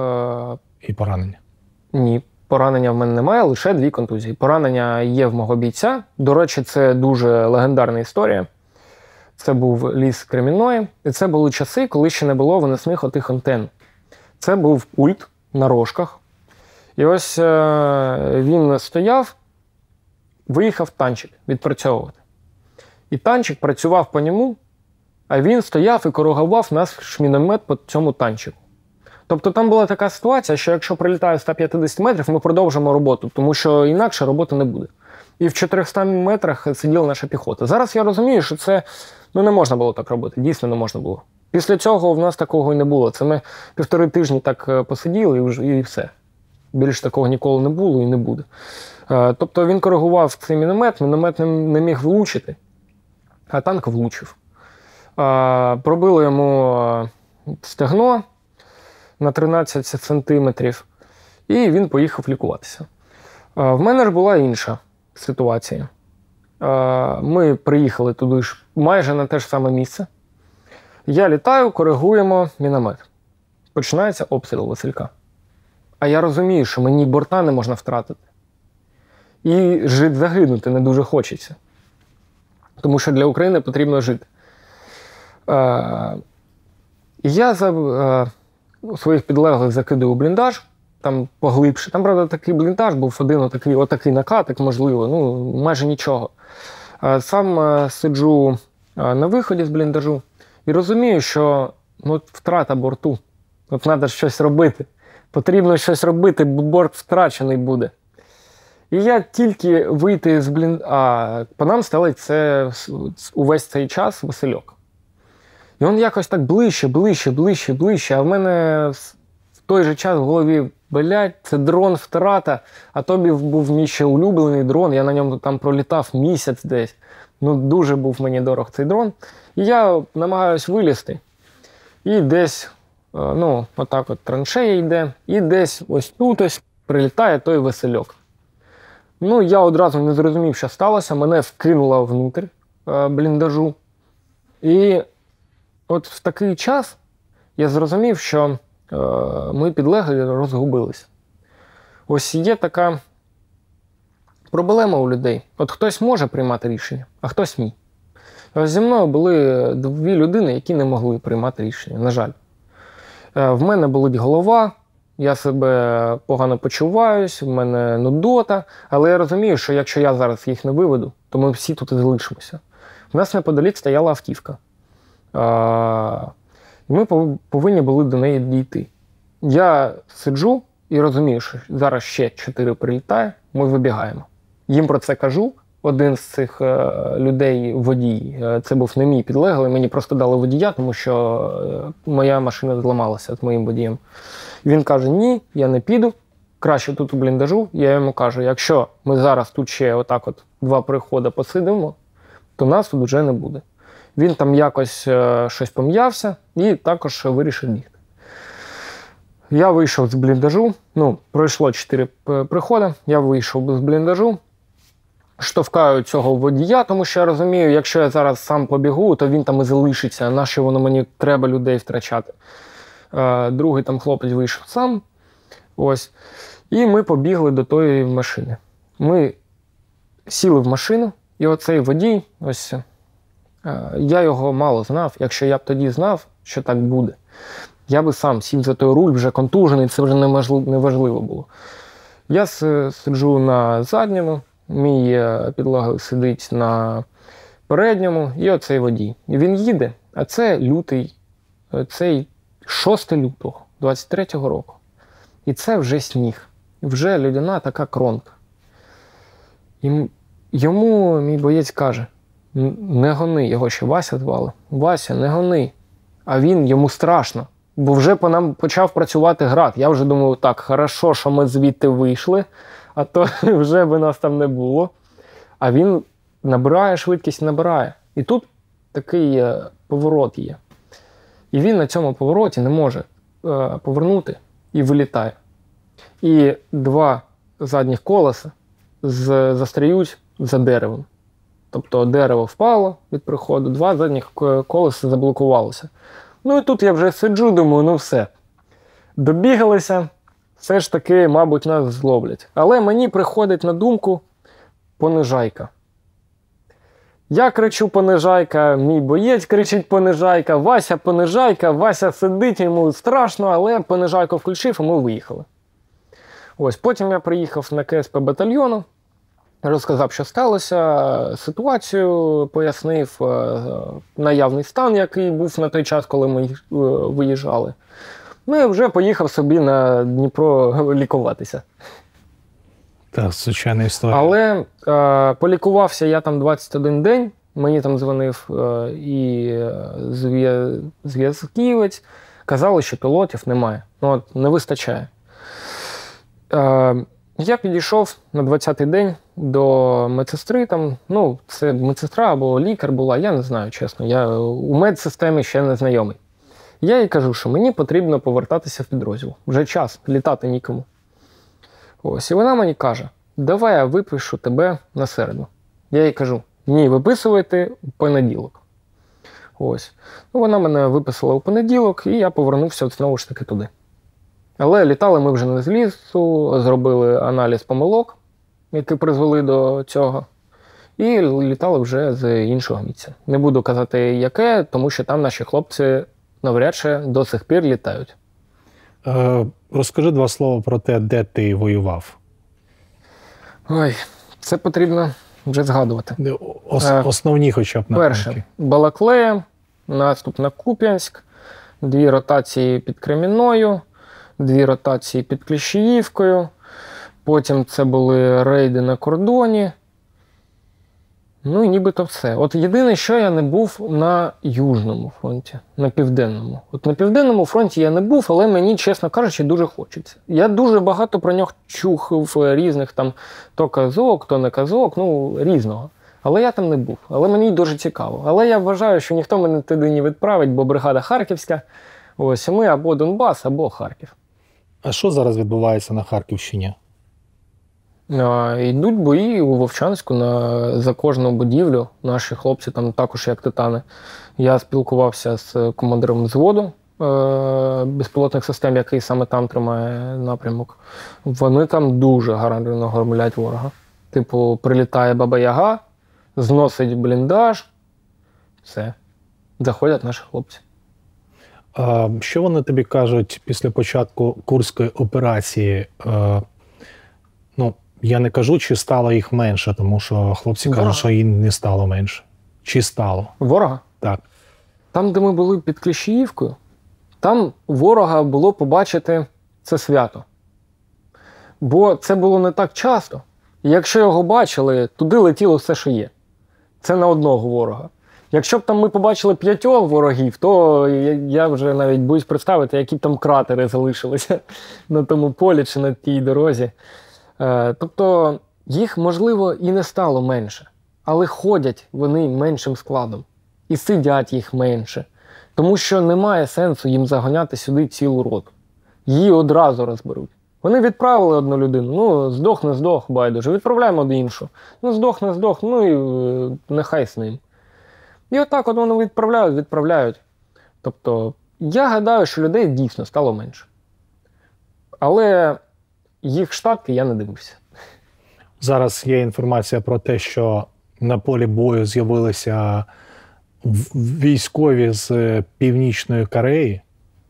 І поранення. Ні. Поранення в мене немає, лише 2 контузії. Поранення є в мого бійця. До речі, це дуже легендарна історія. Це був ліс Кремінної. І це були часи, коли ще не було виносних отих антенн. Це був пульт на рожках. І ось він стояв, виїхав танчик відпрацьовувати. І танчик працював по ньому, а він стояв і коригував наш міномет по цьому танчику. Тобто там була така ситуація, що якщо прилітає 150 метрів, ми продовжимо роботу, тому що інакше роботи не буде. І в 400 метрах сиділа наша піхота. Зараз я розумію, що це не можна було так робити, дійсно не можна було. Після цього в нас такого і не було. Це ми 1,5 тижні так посиділи і все. Більше такого ніколи не було і не буде. Тобто він коригував цей міномет не міг влучити, а танк влучив. Пробило йому стегно на 13 сантиметрів, і він поїхав лікуватися. В мене ж була інша ситуація. Ми приїхали туди ж майже на те ж саме місце. Я літаю, коригуємо міномет. Починається обстріл Василька. А я розумію, що мені борта не можна втратити. І загинути не дуже хочеться. Тому що для України потрібно жити. І я своїх підлеглих закидую у бліндаж, там поглибше. Там, правда, такий бліндаж був один отакий накатик, можливо, майже нічого. Сам сиджу на виході з бліндажу і розумію, що втрата борту. Треба щось робити. Потрібно щось робити, бо борт втрачений буде. І я тільки вийти з бліндажа, по нам стелить це увесь цей час Васильок. І він якось так ближче, а в мене в той же час в голові, це дрон втрата, а тобі був мій ще улюблений дрон, я на ньому там пролітав місяць десь. Дуже був мені дорог цей дрон. І я намагаюсь вилізти. І десь, отак от траншея йде, і десь ось тут ось прилітає той Васильок. Я одразу не зрозумів, що сталося, мене вкинуло внутрь бліндажу. І от в такий час я зрозумів, що мої підлеглі розгубилися. Ось є така проблема у людей. От хтось може приймати рішення, а хтось ні. Ось зі мною були 2 людини, які не могли приймати рішення, на жаль. В мене болить голова, я себе погано почуваюсь, в мене нудота, але я розумію, що якщо я зараз їх не виведу, то ми всі тут і залишимося. У нас неподалік стояла автівка. Ми повинні були до неї дійти. Я сиджу і розумію, що зараз ще 4 прилітає, ми вибігаємо. Їм про це кажу. Один з цих людей, водій, це був не мій підлеглий, мені просто дали водія, тому що моя машина зламалася з моїм водієм. Він каже, ні, я не піду, краще тут у бліндажу. Я йому кажу, якщо ми зараз тут ще отак 2 приходи посидимо, то нас тут вже не буде. Він там якось щось пом'явся і також вирішив бігти. Я вийшов з бліндажу, пройшло 4 приходи, я вийшов з бліндажу, штовхаю цього водія, тому що я розумію, якщо я зараз сам побігу, то він там і залишиться, нащо воно мені треба людей втрачати. Другий там хлопець вийшов сам, ось, і ми побігли до тої машини. Ми сіли в машину, і оцей водій, ось, я його мало знав, якщо я б тоді знав, що так буде, я би сам сів за той руль, вже контужений, це вже неважливо було. Я сиджу на задньому, мій підлеглий сидить на передньому, і оцей водій. І він їде, а це лютий, цей 6 лютого 23-го року. І це вже сніг, вже льодяна така кромка. Йому мій боєць каже: не гони, його ще Вася звали. Вася, не гони. А йому страшно, бо вже по нам почав працювати град. Я вже думав, так, хорошо, що ми звідти вийшли, а то вже би нас там не було. А він набирає швидкість, набирає. І тут такий поворот є. І він на цьому повороті не може повернути і вилітає. І 2 задніх колеса застряють за деревом. Тобто дерево впало від приходу, 2 задніх колеса заблокувалися. Ну і тут я вже сиджу, думаю, ну все. Добігалися, все ж таки, мабуть, нас зловлять. Але мені приходить на думку понижайка. Я кричу понижайка, мій боєць кричить понижайка, Вася понижайка, Вася сидить, йому страшно, але понижайку включив, і ми виїхали. Ось, потім я приїхав на КСП батальйону, розказав, що сталося, ситуацію пояснив, наявний стан, який був на той час, коли ми виїжджали. Ну і вже поїхав собі на Дніпро лікуватися. Так, звичайна історія. Але полікувався я там 21 день, мені там дзвонив і зв'язківець, казали, що пілотів немає, ну, от, не вистачає. Я підійшов на 20-й день до медсестри, там, ну, це медсестра або лікар була, я не знаю, чесно, я у медсистемі ще не знайомий. Я їй кажу, що мені потрібно повертатися в підрозділ, вже час, літати нікому. Ось, і вона мені каже, давай я випишу тебе на середу. Я їй кажу, ні, виписуйте у понеділок. Ось. Ну, вона мене виписала у понеділок, і я повернувся знову ж таки туди. Але літали ми вже не з лісу, зробили аналіз помилок, які призвели до цього, і літали вже з іншого місця. Не буду казати, яке, тому що там наші хлопці навряд чи до сих пір літають. Розкажи 2 слова про те, де ти воював. Ой, це потрібно вже згадувати. Основні хоча б напрямки. Перше, Балаклея, наступ на Куп'янськ, 2 ротації під Кремінною, 2 ротації під Кліщіївкою, потім це були рейди на кордоні. Ну і нібито все. От єдине, що я не був на Южному фронті, на Південному. От на Південному фронті я не був, але мені, чесно кажучи, дуже хочеться. Я дуже багато про нього чухав різних там, то казок, то не казок, ну, різного. Але я там не був. Але мені дуже цікаво. Але я вважаю, що ніхто мене туди не відправить, бо бригада Харківська. Ось, ми або Донбас, або Харків. А що зараз відбувається на Харківщині? Йдуть бої у Вовчанську за кожну будівлю. Наші хлопці там також як титани. Я спілкувався з командиром взводу безпілотних систем, який саме там тримає напрямок. Вони там дуже гарно громлять ворога. Типу, прилітає Баба-Яга, зносить бліндаж, все. Заходять наші хлопці. Що вони тобі кажуть після початку Курської операції? Ну, я не кажу, чи стало їх менше, тому що хлопці кажуть, що їх не стало менше. Чи стало? Ворога? Так. Там, де ми були під Кліщіївкою, там ворога було побачити це свято. Бо це було не так часто. І якщо його бачили, туди летіло все, що є. Це на одного ворога. Якщо б там ми побачили 5 ворогів, то я вже навіть боюсь представити, які там кратери залишилися на тому полі чи на тій дорозі. Тобто їх, можливо, і не стало менше, але ходять вони меншим складом. І сидять їх менше. Тому що немає сенсу їм заганяти сюди цілу роту. Її одразу розберуть. Вони відправили одну людину, ну, здох, не здох, байдуже. Відправляємо до іншого. Ну, здох, не здох, ну і нехай з ним. І отак от вони відправляють. Тобто, я гадаю, що людей дійсно стало менше. Але їх штатки я не дивився. Зараз є інформація про те, що на полі бою з'явилися військові з Північної Кореї.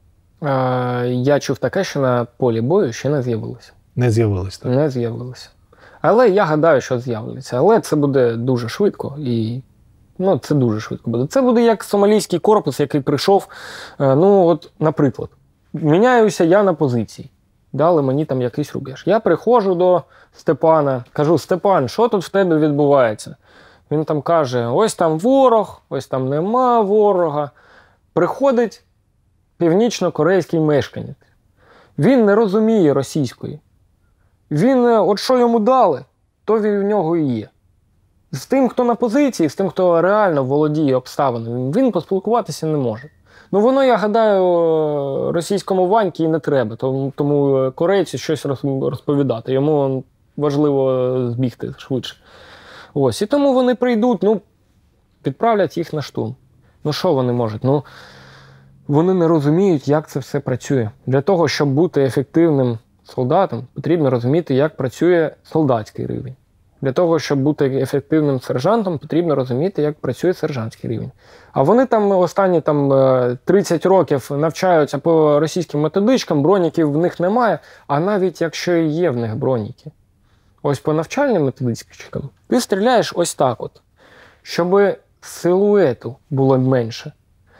Я чув таке, що на полі бою ще не з'явилося. Не з'явились, так? Не з'явилося. Але я гадаю, що з'являться. Але це буде дуже швидко. І, ну, це дуже швидко буде. Це буде як сомалійський корпус, який прийшов, ну, от, наприклад, міняюся я на позиції. дали мені там якийсь рубеж. Я приходжу до Степана, кажу: Степан, що тут в тебе відбувається? Він там каже: ось там ворог, ось там нема ворога. Приходить північно-корейський мешканець. Він не розуміє російської. Він, от що йому дали, то він в нього і є. З тим, хто на позиції, з тим, хто реально володіє обставинами, він поспілкуватися не може. Ну, воно, я гадаю, російському Ваньки і не треба, тому корейцю щось розповідати. Йому важливо збігти швидше. Ось, і тому вони прийдуть, відправлять їх на штурм. Ну, що вони можуть? Ну, вони не розуміють, як це все працює. Для того, щоб бути ефективним солдатом, потрібно розуміти, як працює солдатський рівень. Для того, щоб бути ефективним сержантом, потрібно розуміти, як працює сержантський рівень. А вони там останні 30 років навчаються по російським методичкам, броніків в них немає, а навіть якщо і є в них броніки. Ось по навчальним методичкам ти стріляєш ось так от, щоб силуету було менше.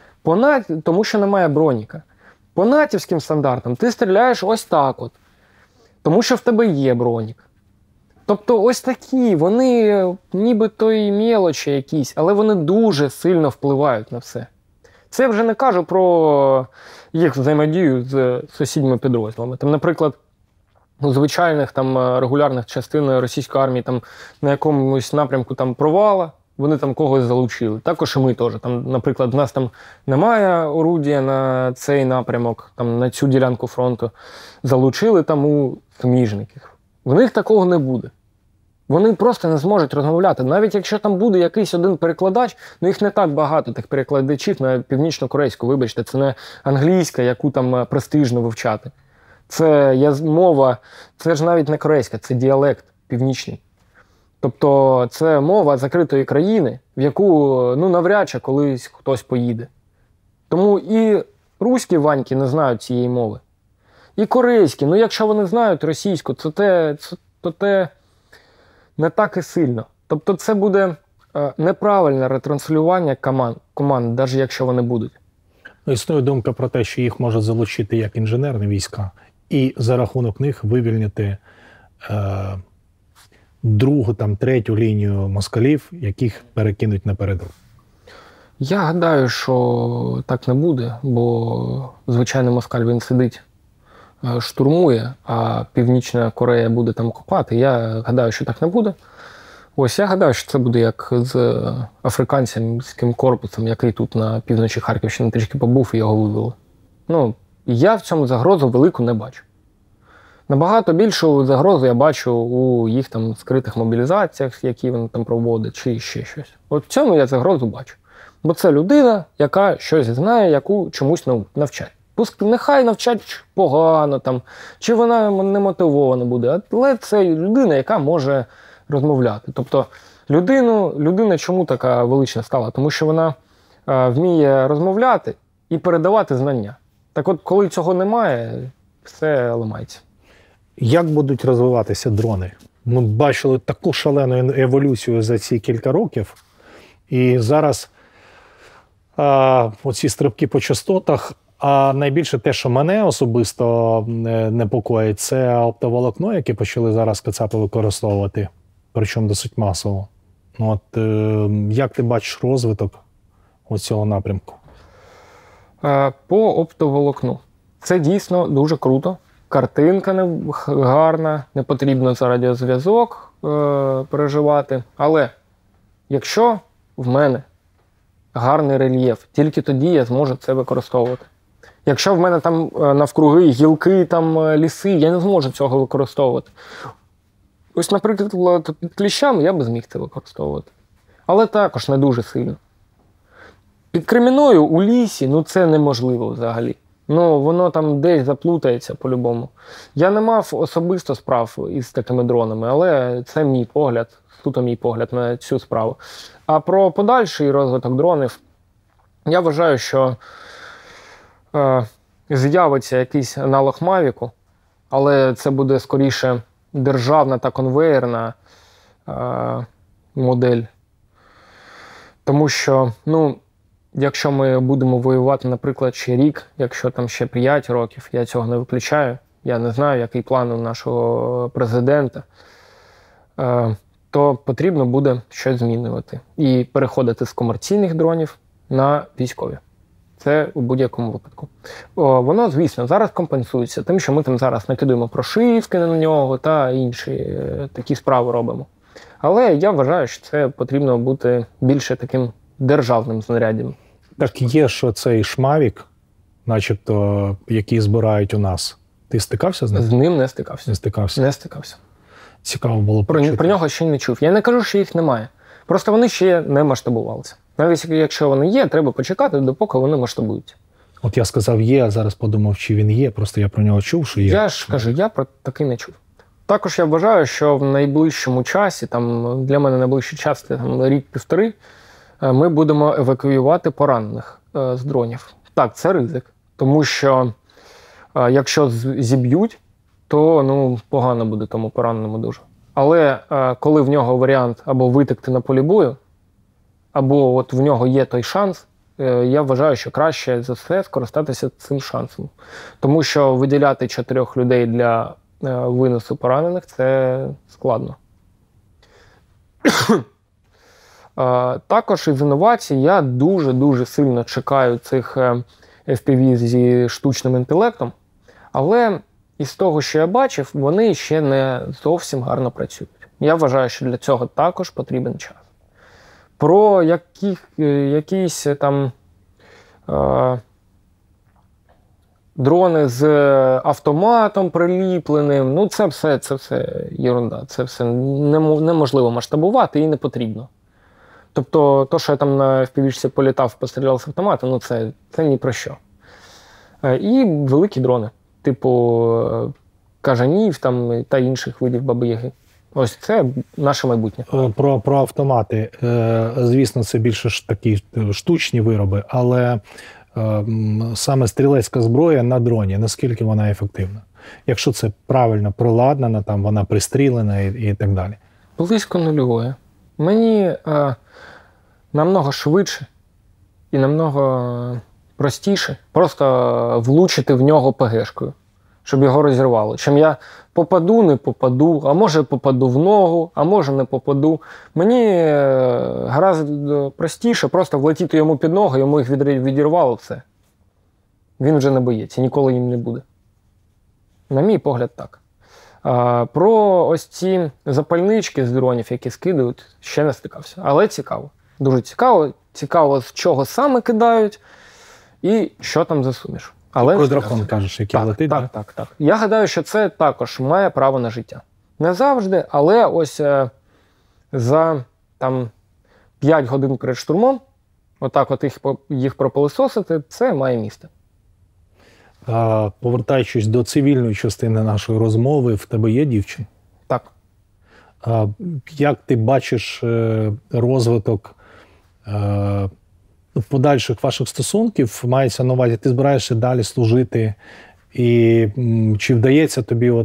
Тому що немає броніка. По натівським стандартам ти стріляєш ось так от, тому що в тебе є бронік. Тобто ось такі, вони нібито і мелочі якісь, але вони дуже сильно впливають на все. Це я вже не кажу про їх взаємодію з сусідніми підрозділами. Там, наприклад, у звичайних регулярних частин російської армії на якомусь напрямку провала, вони когось залучили. Також і ми теж. Наприклад, в нас немає орудія на цей напрямок, на цю ділянку фронту. Залучили у суміжників. В них такого не буде. Вони просто не зможуть розмовляти. Навіть якщо там буде якийсь один перекладач, їх не так багато, тих перекладачів на північно-корейську, вибачте, це не англійська, яку престижно вивчати. Це мова, це ж навіть не корейська, це діалект північний. Тобто це мова закритої країни, в яку навряд чи колись хтось поїде. Тому і руські ваньки не знають цієї мови. І корейські, якщо вони знають російську, то те не так і сильно. Тобто це буде неправильне ретранслювання команд, навіть якщо вони будуть. Існує думка про те, що їх можуть залучити як інженерні війська, і за рахунок них вивільнити другу, третю лінію москалів, яких перекинуть на передок. Я гадаю, що так не буде, бо звичайний москаль, він сидить, штурмує, а Північна Корея буде копати. Я гадаю, що так не буде. Ось, я гадаю, що це буде як з африканським корпусом, який тут на півночі Харківщини трішки побув і його вивели. Я в цьому загрозу велику не бачу. Набагато більшу загрозу я бачу у їх скритих мобілізаціях, які вони проводять, чи ще щось. От в цьому я загрозу бачу. Бо це людина, яка щось знає, яку чомусь навчать. Нехай навчать погано, чи вона не мотивована буде, але це людина, яка може розмовляти. Тобто людина чому така велична стала? Тому що вона вміє розмовляти і передавати знання. Так от, коли цього немає, все ламається. Як будуть розвиватися дрони? Ми бачили таку шалену еволюцію за ці кілька років. І зараз оці стрибки по частотах, а найбільше те, що мене особисто непокоїть, це оптоволокно, яке почали зараз кацапи використовувати, причому досить масово. Як ти бачиш розвиток цього напрямку? По оптоволокну. Це дійсно дуже круто. Картинка гарна, не потрібно за радіозв'язок переживати. Але якщо в мене гарний рельєф, тільки тоді я зможу це використовувати. Якщо в мене навкруги гілки, ліси, я не зможу цього використовувати. Ось, наприклад, під кліщами я б зміг це використовувати. Але також не дуже сильно. Під Креміною у лісі, це неможливо взагалі. Воно десь заплутається по-любому. Я не мав особисто справ із такими дронами, але це мій погляд, суто мій погляд на цю справу. А про подальший розвиток дронів, я вважаю, що з'явиться якийсь аналог Мавіку, але це буде скоріше державна та конвеєрна модель. Тому що, якщо ми будемо воювати, наприклад, ще рік, якщо ще 5 років, я цього не виключаю, я не знаю, який план у нашого президента, то потрібно буде щось змінювати. І переходити з комерційних дронів на військові. Це у будь-якому випадку. Воно, звісно, зараз компенсується тим, що ми там зараз накидуємо прошивки на нього та інші такі справи робимо. Але я вважаю, що це потрібно бути більше таким державним знаряддям. Так є, що цей шмавік, начебто, який збирають у нас. Ти стикався з ним? З ним не стикався. Не стикався? Не стикався. Цікаво було Про почути. нього ще не чув. Я не кажу, що їх немає. Просто вони ще не масштабувалися. Навіть якщо вони є, треба почекати, допоки вони масштабуються. От я сказав є, а зараз подумав, чи він є. Просто я про нього чув, що є. Я ж кажу, я про такий не чув. Також я вважаю, що в найближчому часі, там для мене найближчий час, це там рік-півтори, ми будемо евакуювати поранених з дронів. Так, це ризик. Тому що якщо зіб'ють, то погано буде тому пораненому дуже. Але коли в нього варіант або витекти на полі бою, або от в нього є той шанс, я вважаю, що краще за все скористатися цим шансом. Тому що виділяти 4 людей для виносу поранених – це складно. Також із інновацій я дуже-дуже сильно чекаю цих FPV зі штучним інтелектом, але із того, що я бачив, вони ще не зовсім гарно працюють. Я вважаю, що для цього також потрібен час. Про якісь там дрони з автоматом приліпленим, це все єрунда, це все неможливо масштабувати і не потрібно. Тобто, то, що я там на FPV-шці політав, постріляв з автомата, це ні про що. І великі дрони, типу кажанів там, та інших видів баби-яги. Ось це наше майбутнє. Про автомати. Звісно, це більше такі штучні вироби, але саме стрілецька зброя на дроні, наскільки вона ефективна? Якщо це правильно проладнана, там вона пристрілена і так далі. Близько нульової. Мені намного швидше і намного простіше просто влучити в нього ПГшкою, щоб його розірвало. Чим я попаду, не попаду, а може попаду в ногу, а може не попаду. Мені гораздо простіше просто влетіти йому під ноги, йому їх відірвало, все. Він вже не боїться, ніколи їм не буде. На мій погляд, так. Про ось ці запальнички з дронів, які скидають, ще не стикався. Але цікаво. Дуже цікаво. Цікаво, з чого саме кидають і що там засунеш. Але про дракон кажеш, який летить? Так. Я гадаю, що це також має право на життя. Не завжди, але ось за 5 годин перед штурмом, отак от їх пропилисосити, це має місце. Повертаючись до цивільної частини нашої розмови, в тебе є дівчина? Так. Як ти бачиш розвиток подальших ваших стосунків? Мається на увазі, ти збираєшся далі служити, і чи вдається тобі,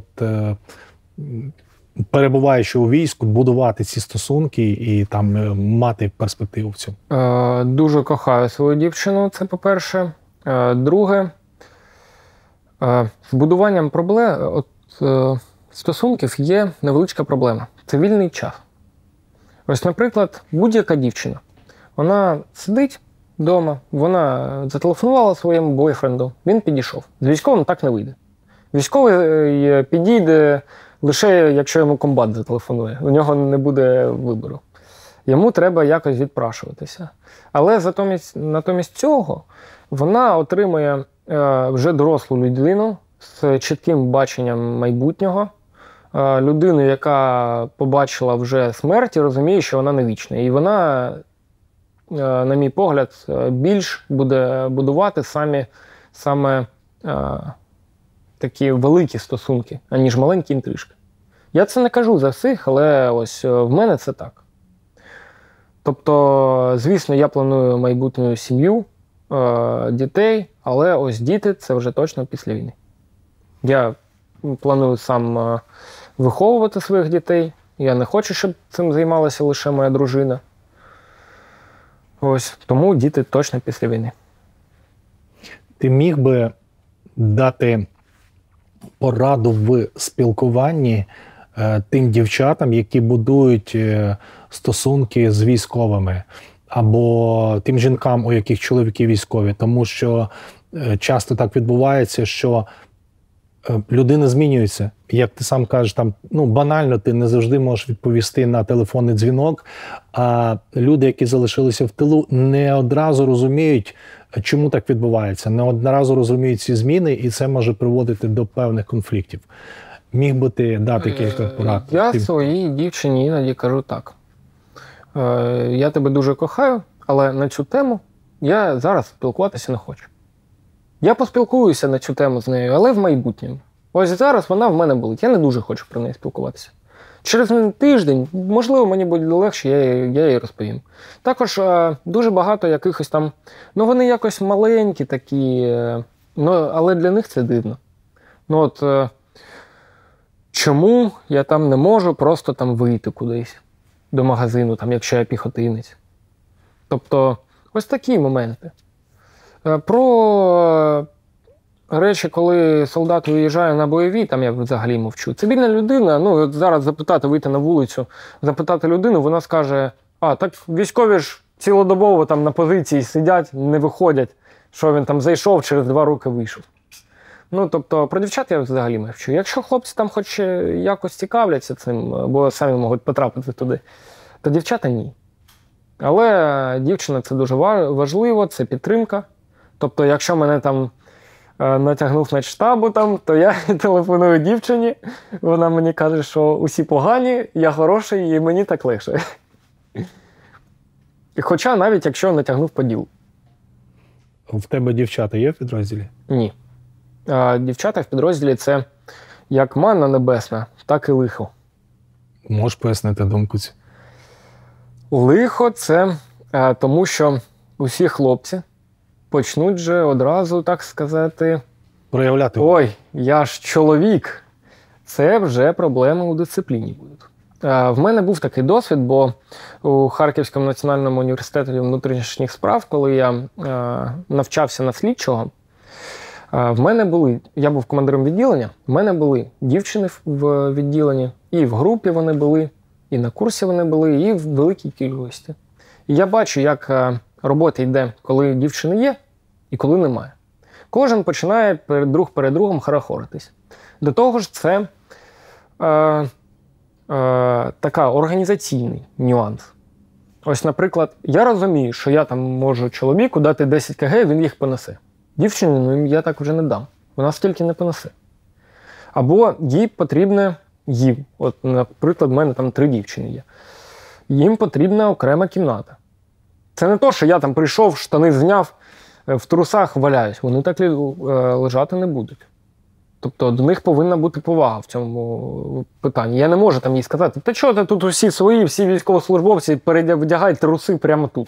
перебуваючи у війську, будувати ці стосунки і там мати перспективу в цьому? Дуже кохаю свою дівчину, це по-перше. Друге, з будуванням стосунків є невеличка проблема – цивільний час. Ось, наприклад, будь-яка дівчина, вона сидить вдома, вона зателефонувала своєму бойфренду, він підійшов. З військовим так не вийде. Військовий підійде лише, якщо йому комбат зателефонує. У нього не буде вибору. Йому треба якось відпрашуватися. Але натомість цього вона отримує вже дорослу людину з чітким баченням майбутнього, людину, яка побачила вже смерть і розуміє, що вона не вічна. І вона, на мій погляд, більш буде будувати саме такі великі стосунки, аніж маленькі інтрижки. Я це не кажу за всіх, але ось в мене це так. Тобто, звісно, я планую майбутню сім'ю, дітей, але ось діти – це вже точно після війни. Я планую сам виховувати своїх дітей. Я не хочу, щоб цим займалася лише моя дружина. Ось, тому діти точно після війни. Ти міг би дати пораду в спілкуванні тим дівчатам, які будують стосунки з військовими, або тим жінкам, у яких чоловіки військові, тому що часто так відбувається, що людина змінюється. Як ти сам кажеш, там, банально ти не завжди можеш відповісти на телефонний дзвінок, а люди, які залишилися в тилу, не одразу розуміють, чому так відбувається, не одразу розуміють ці зміни, і це може приводити до певних конфліктів. Міг би ти дати кілька порад? Я своїй дівчині іноді кажу так. Я тебе дуже кохаю, але на цю тему я зараз спілкуватися не хочу. Я поспілкуюся на цю тему з нею, але в майбутньому. Ось зараз вона в мене болить. Я не дуже хочу про неї спілкуватися. Через тиждень, можливо, мені буде легше, я їй розповім. Також дуже багато якихось там, вони якось маленькі такі, але для них це дивно. Чому я там не можу просто там вийти кудись до магазину, там, якщо я піхотинець? Тобто, ось такі моменти. Про речі, коли солдат виїжджає на бойові, там я взагалі мовчу. Цивільна людина, зараз запитати, вийти на вулицю, запитати людину, вона скаже, так військові ж цілодобово там на позиції сидять, не виходять, що він там зайшов, через 2 роки вийшов. Тобто, про дівчат я взагалі мовчу. Якщо хлопці там хоч якось цікавляться цим, або самі можуть потрапити туди, то дівчата ні. Але дівчина – це дуже важливо, це підтримка. Тобто, якщо мене там натягнув на штабу, то я телефоную дівчині, вона мені каже, що усі погані, я хороший і мені так легше. Хоча навіть якщо натягнув по ділу. В тебе дівчата є в підрозділі? Ні. Дівчата в підрозділі – це як манна небесна, так і лихо. Можеш пояснити думку цю? Лихо – це тому, що усі хлопці почнуть же одразу, так сказати, проявляти. Ой, я ж чоловік. Це вже проблеми у дисципліні будуть. В мене був такий досвід, бо у Харківському національному університеті внутрішніх справ, коли я навчався на слідчого, я був командиром відділення, в мене були дівчини в відділенні, і в групі вони були, і на курсі вони були, і в великій кількості. І я бачу, як робота йде, коли дівчини є і коли немає. Кожен починає друг перед другом хорохоритись. До того ж, це така організаційний нюанс. Ось, наприклад, я розумію, що я там можу чоловіку дати 10 кг, він їх понесе. Дівчині, я так вже не дам. Вона стільки не понесе. Або їй потрібне От, наприклад, в мене там 3 дівчини є. Їм потрібна окрема кімната. Це не то, що я там прийшов, штани зняв, в трусах валяюсь. Вони так лежати не будуть. Тобто до них повинна бути повага в цьому питанні. Я не можу там їй сказати, та чого ти тут усі свої, всі військовослужбовці, вдягай труси прямо тут.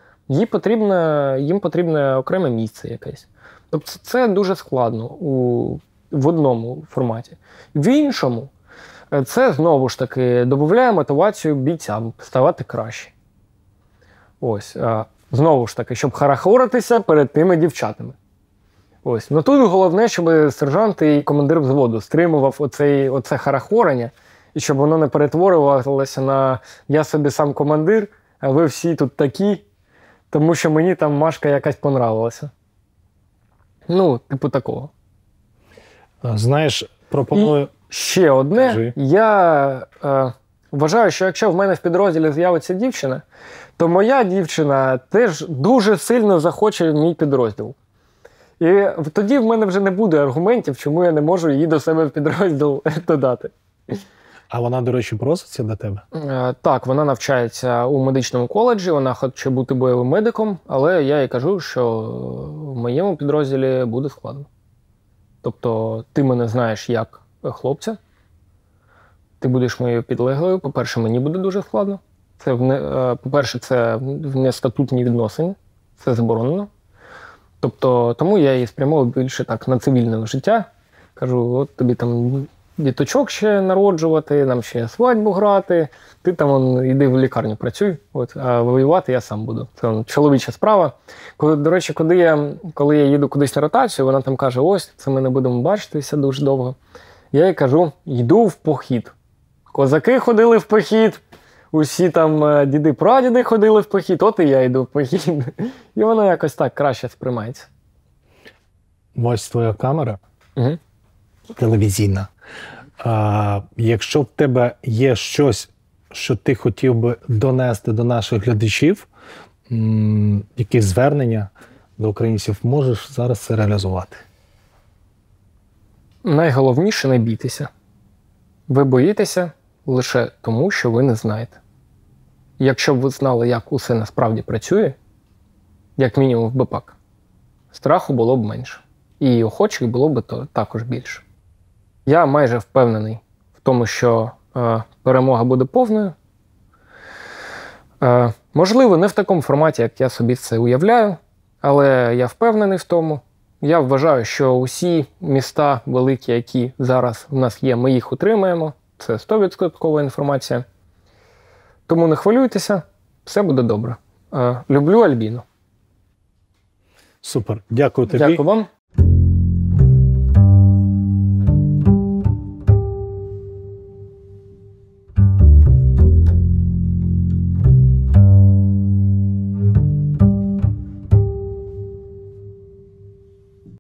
Їм потрібне окреме місце якесь. Тобто це дуже складно в одному форматі. В іншому це, знову ж таки, додає мотивацію бійцям ставати краще. Ось. Знову ж таки, щоб хорохоритися перед тими дівчатами. Ось. Тут головне, щоб сержант і командир взводу стримував оце хорохорення, і щоб воно не перетворювалося на «я собі сам командир, а ви всі тут такі, тому що мені там Машка якась понравилася». Типу такого. Знаєш, пропоную... І ще одне. Кажи. Я вважаю, що якщо в мене в підрозділі з'явиться дівчина, то моя дівчина теж дуже сильно захоче мій підрозділ. І тоді в мене вже не буде аргументів, чому я не можу її до себе в підрозділ додати. А вона, до речі, проситься до тебе? Так, вона навчається у медичному коледжі, вона хоче бути бойовим медиком, але я їй кажу, що в моєму підрозділі буде складно. Тобто ти мене знаєш як хлопця, ти будеш моєю підлеглою, по-перше, мені буде дуже складно. По-перше, це не статутні відносини, це заборонено. Тобто, тому я її спрямовую більше так на цивільне життя. Кажу, от тобі там діточок ще народжувати, нам ще свадьбу грати. Ти там йди в лікарню працюй, а воювати я сам буду. Це чоловіча справа. До речі, коли я їду кудись на ротацію, вона там каже, ось, це ми не будемо бачитися дуже довго. Я їй кажу, йду в похід. Козаки ходили в похід, усі там діди-прадіди ходили в похід, от і я йду в похід. І воно якось так краще сприймається. Ось твоя камера телевізійна. Якщо в тебе є щось, що ти хотів би донести до наших глядачів, якісь звернення до українців, можеш зараз це реалізувати? Найголовніше – не бійтеся. Ви боїтеся лише тому, що ви не знаєте. Якщо б ви знали, як усе насправді працює, як мінімум в БПАК, страху було б менше. І охочих було б також більше. Я майже впевнений в тому, що перемога буде повною. Можливо, не в такому форматі, як я собі це уявляю, але я впевнений в тому. Я вважаю, що усі міста великі, які зараз в нас є, ми їх утримаємо. Це 100% інформація. Тому не хвилюйтеся, все буде добре. Люблю Альбіну. Супер. Дякую тобі. Дякую вам.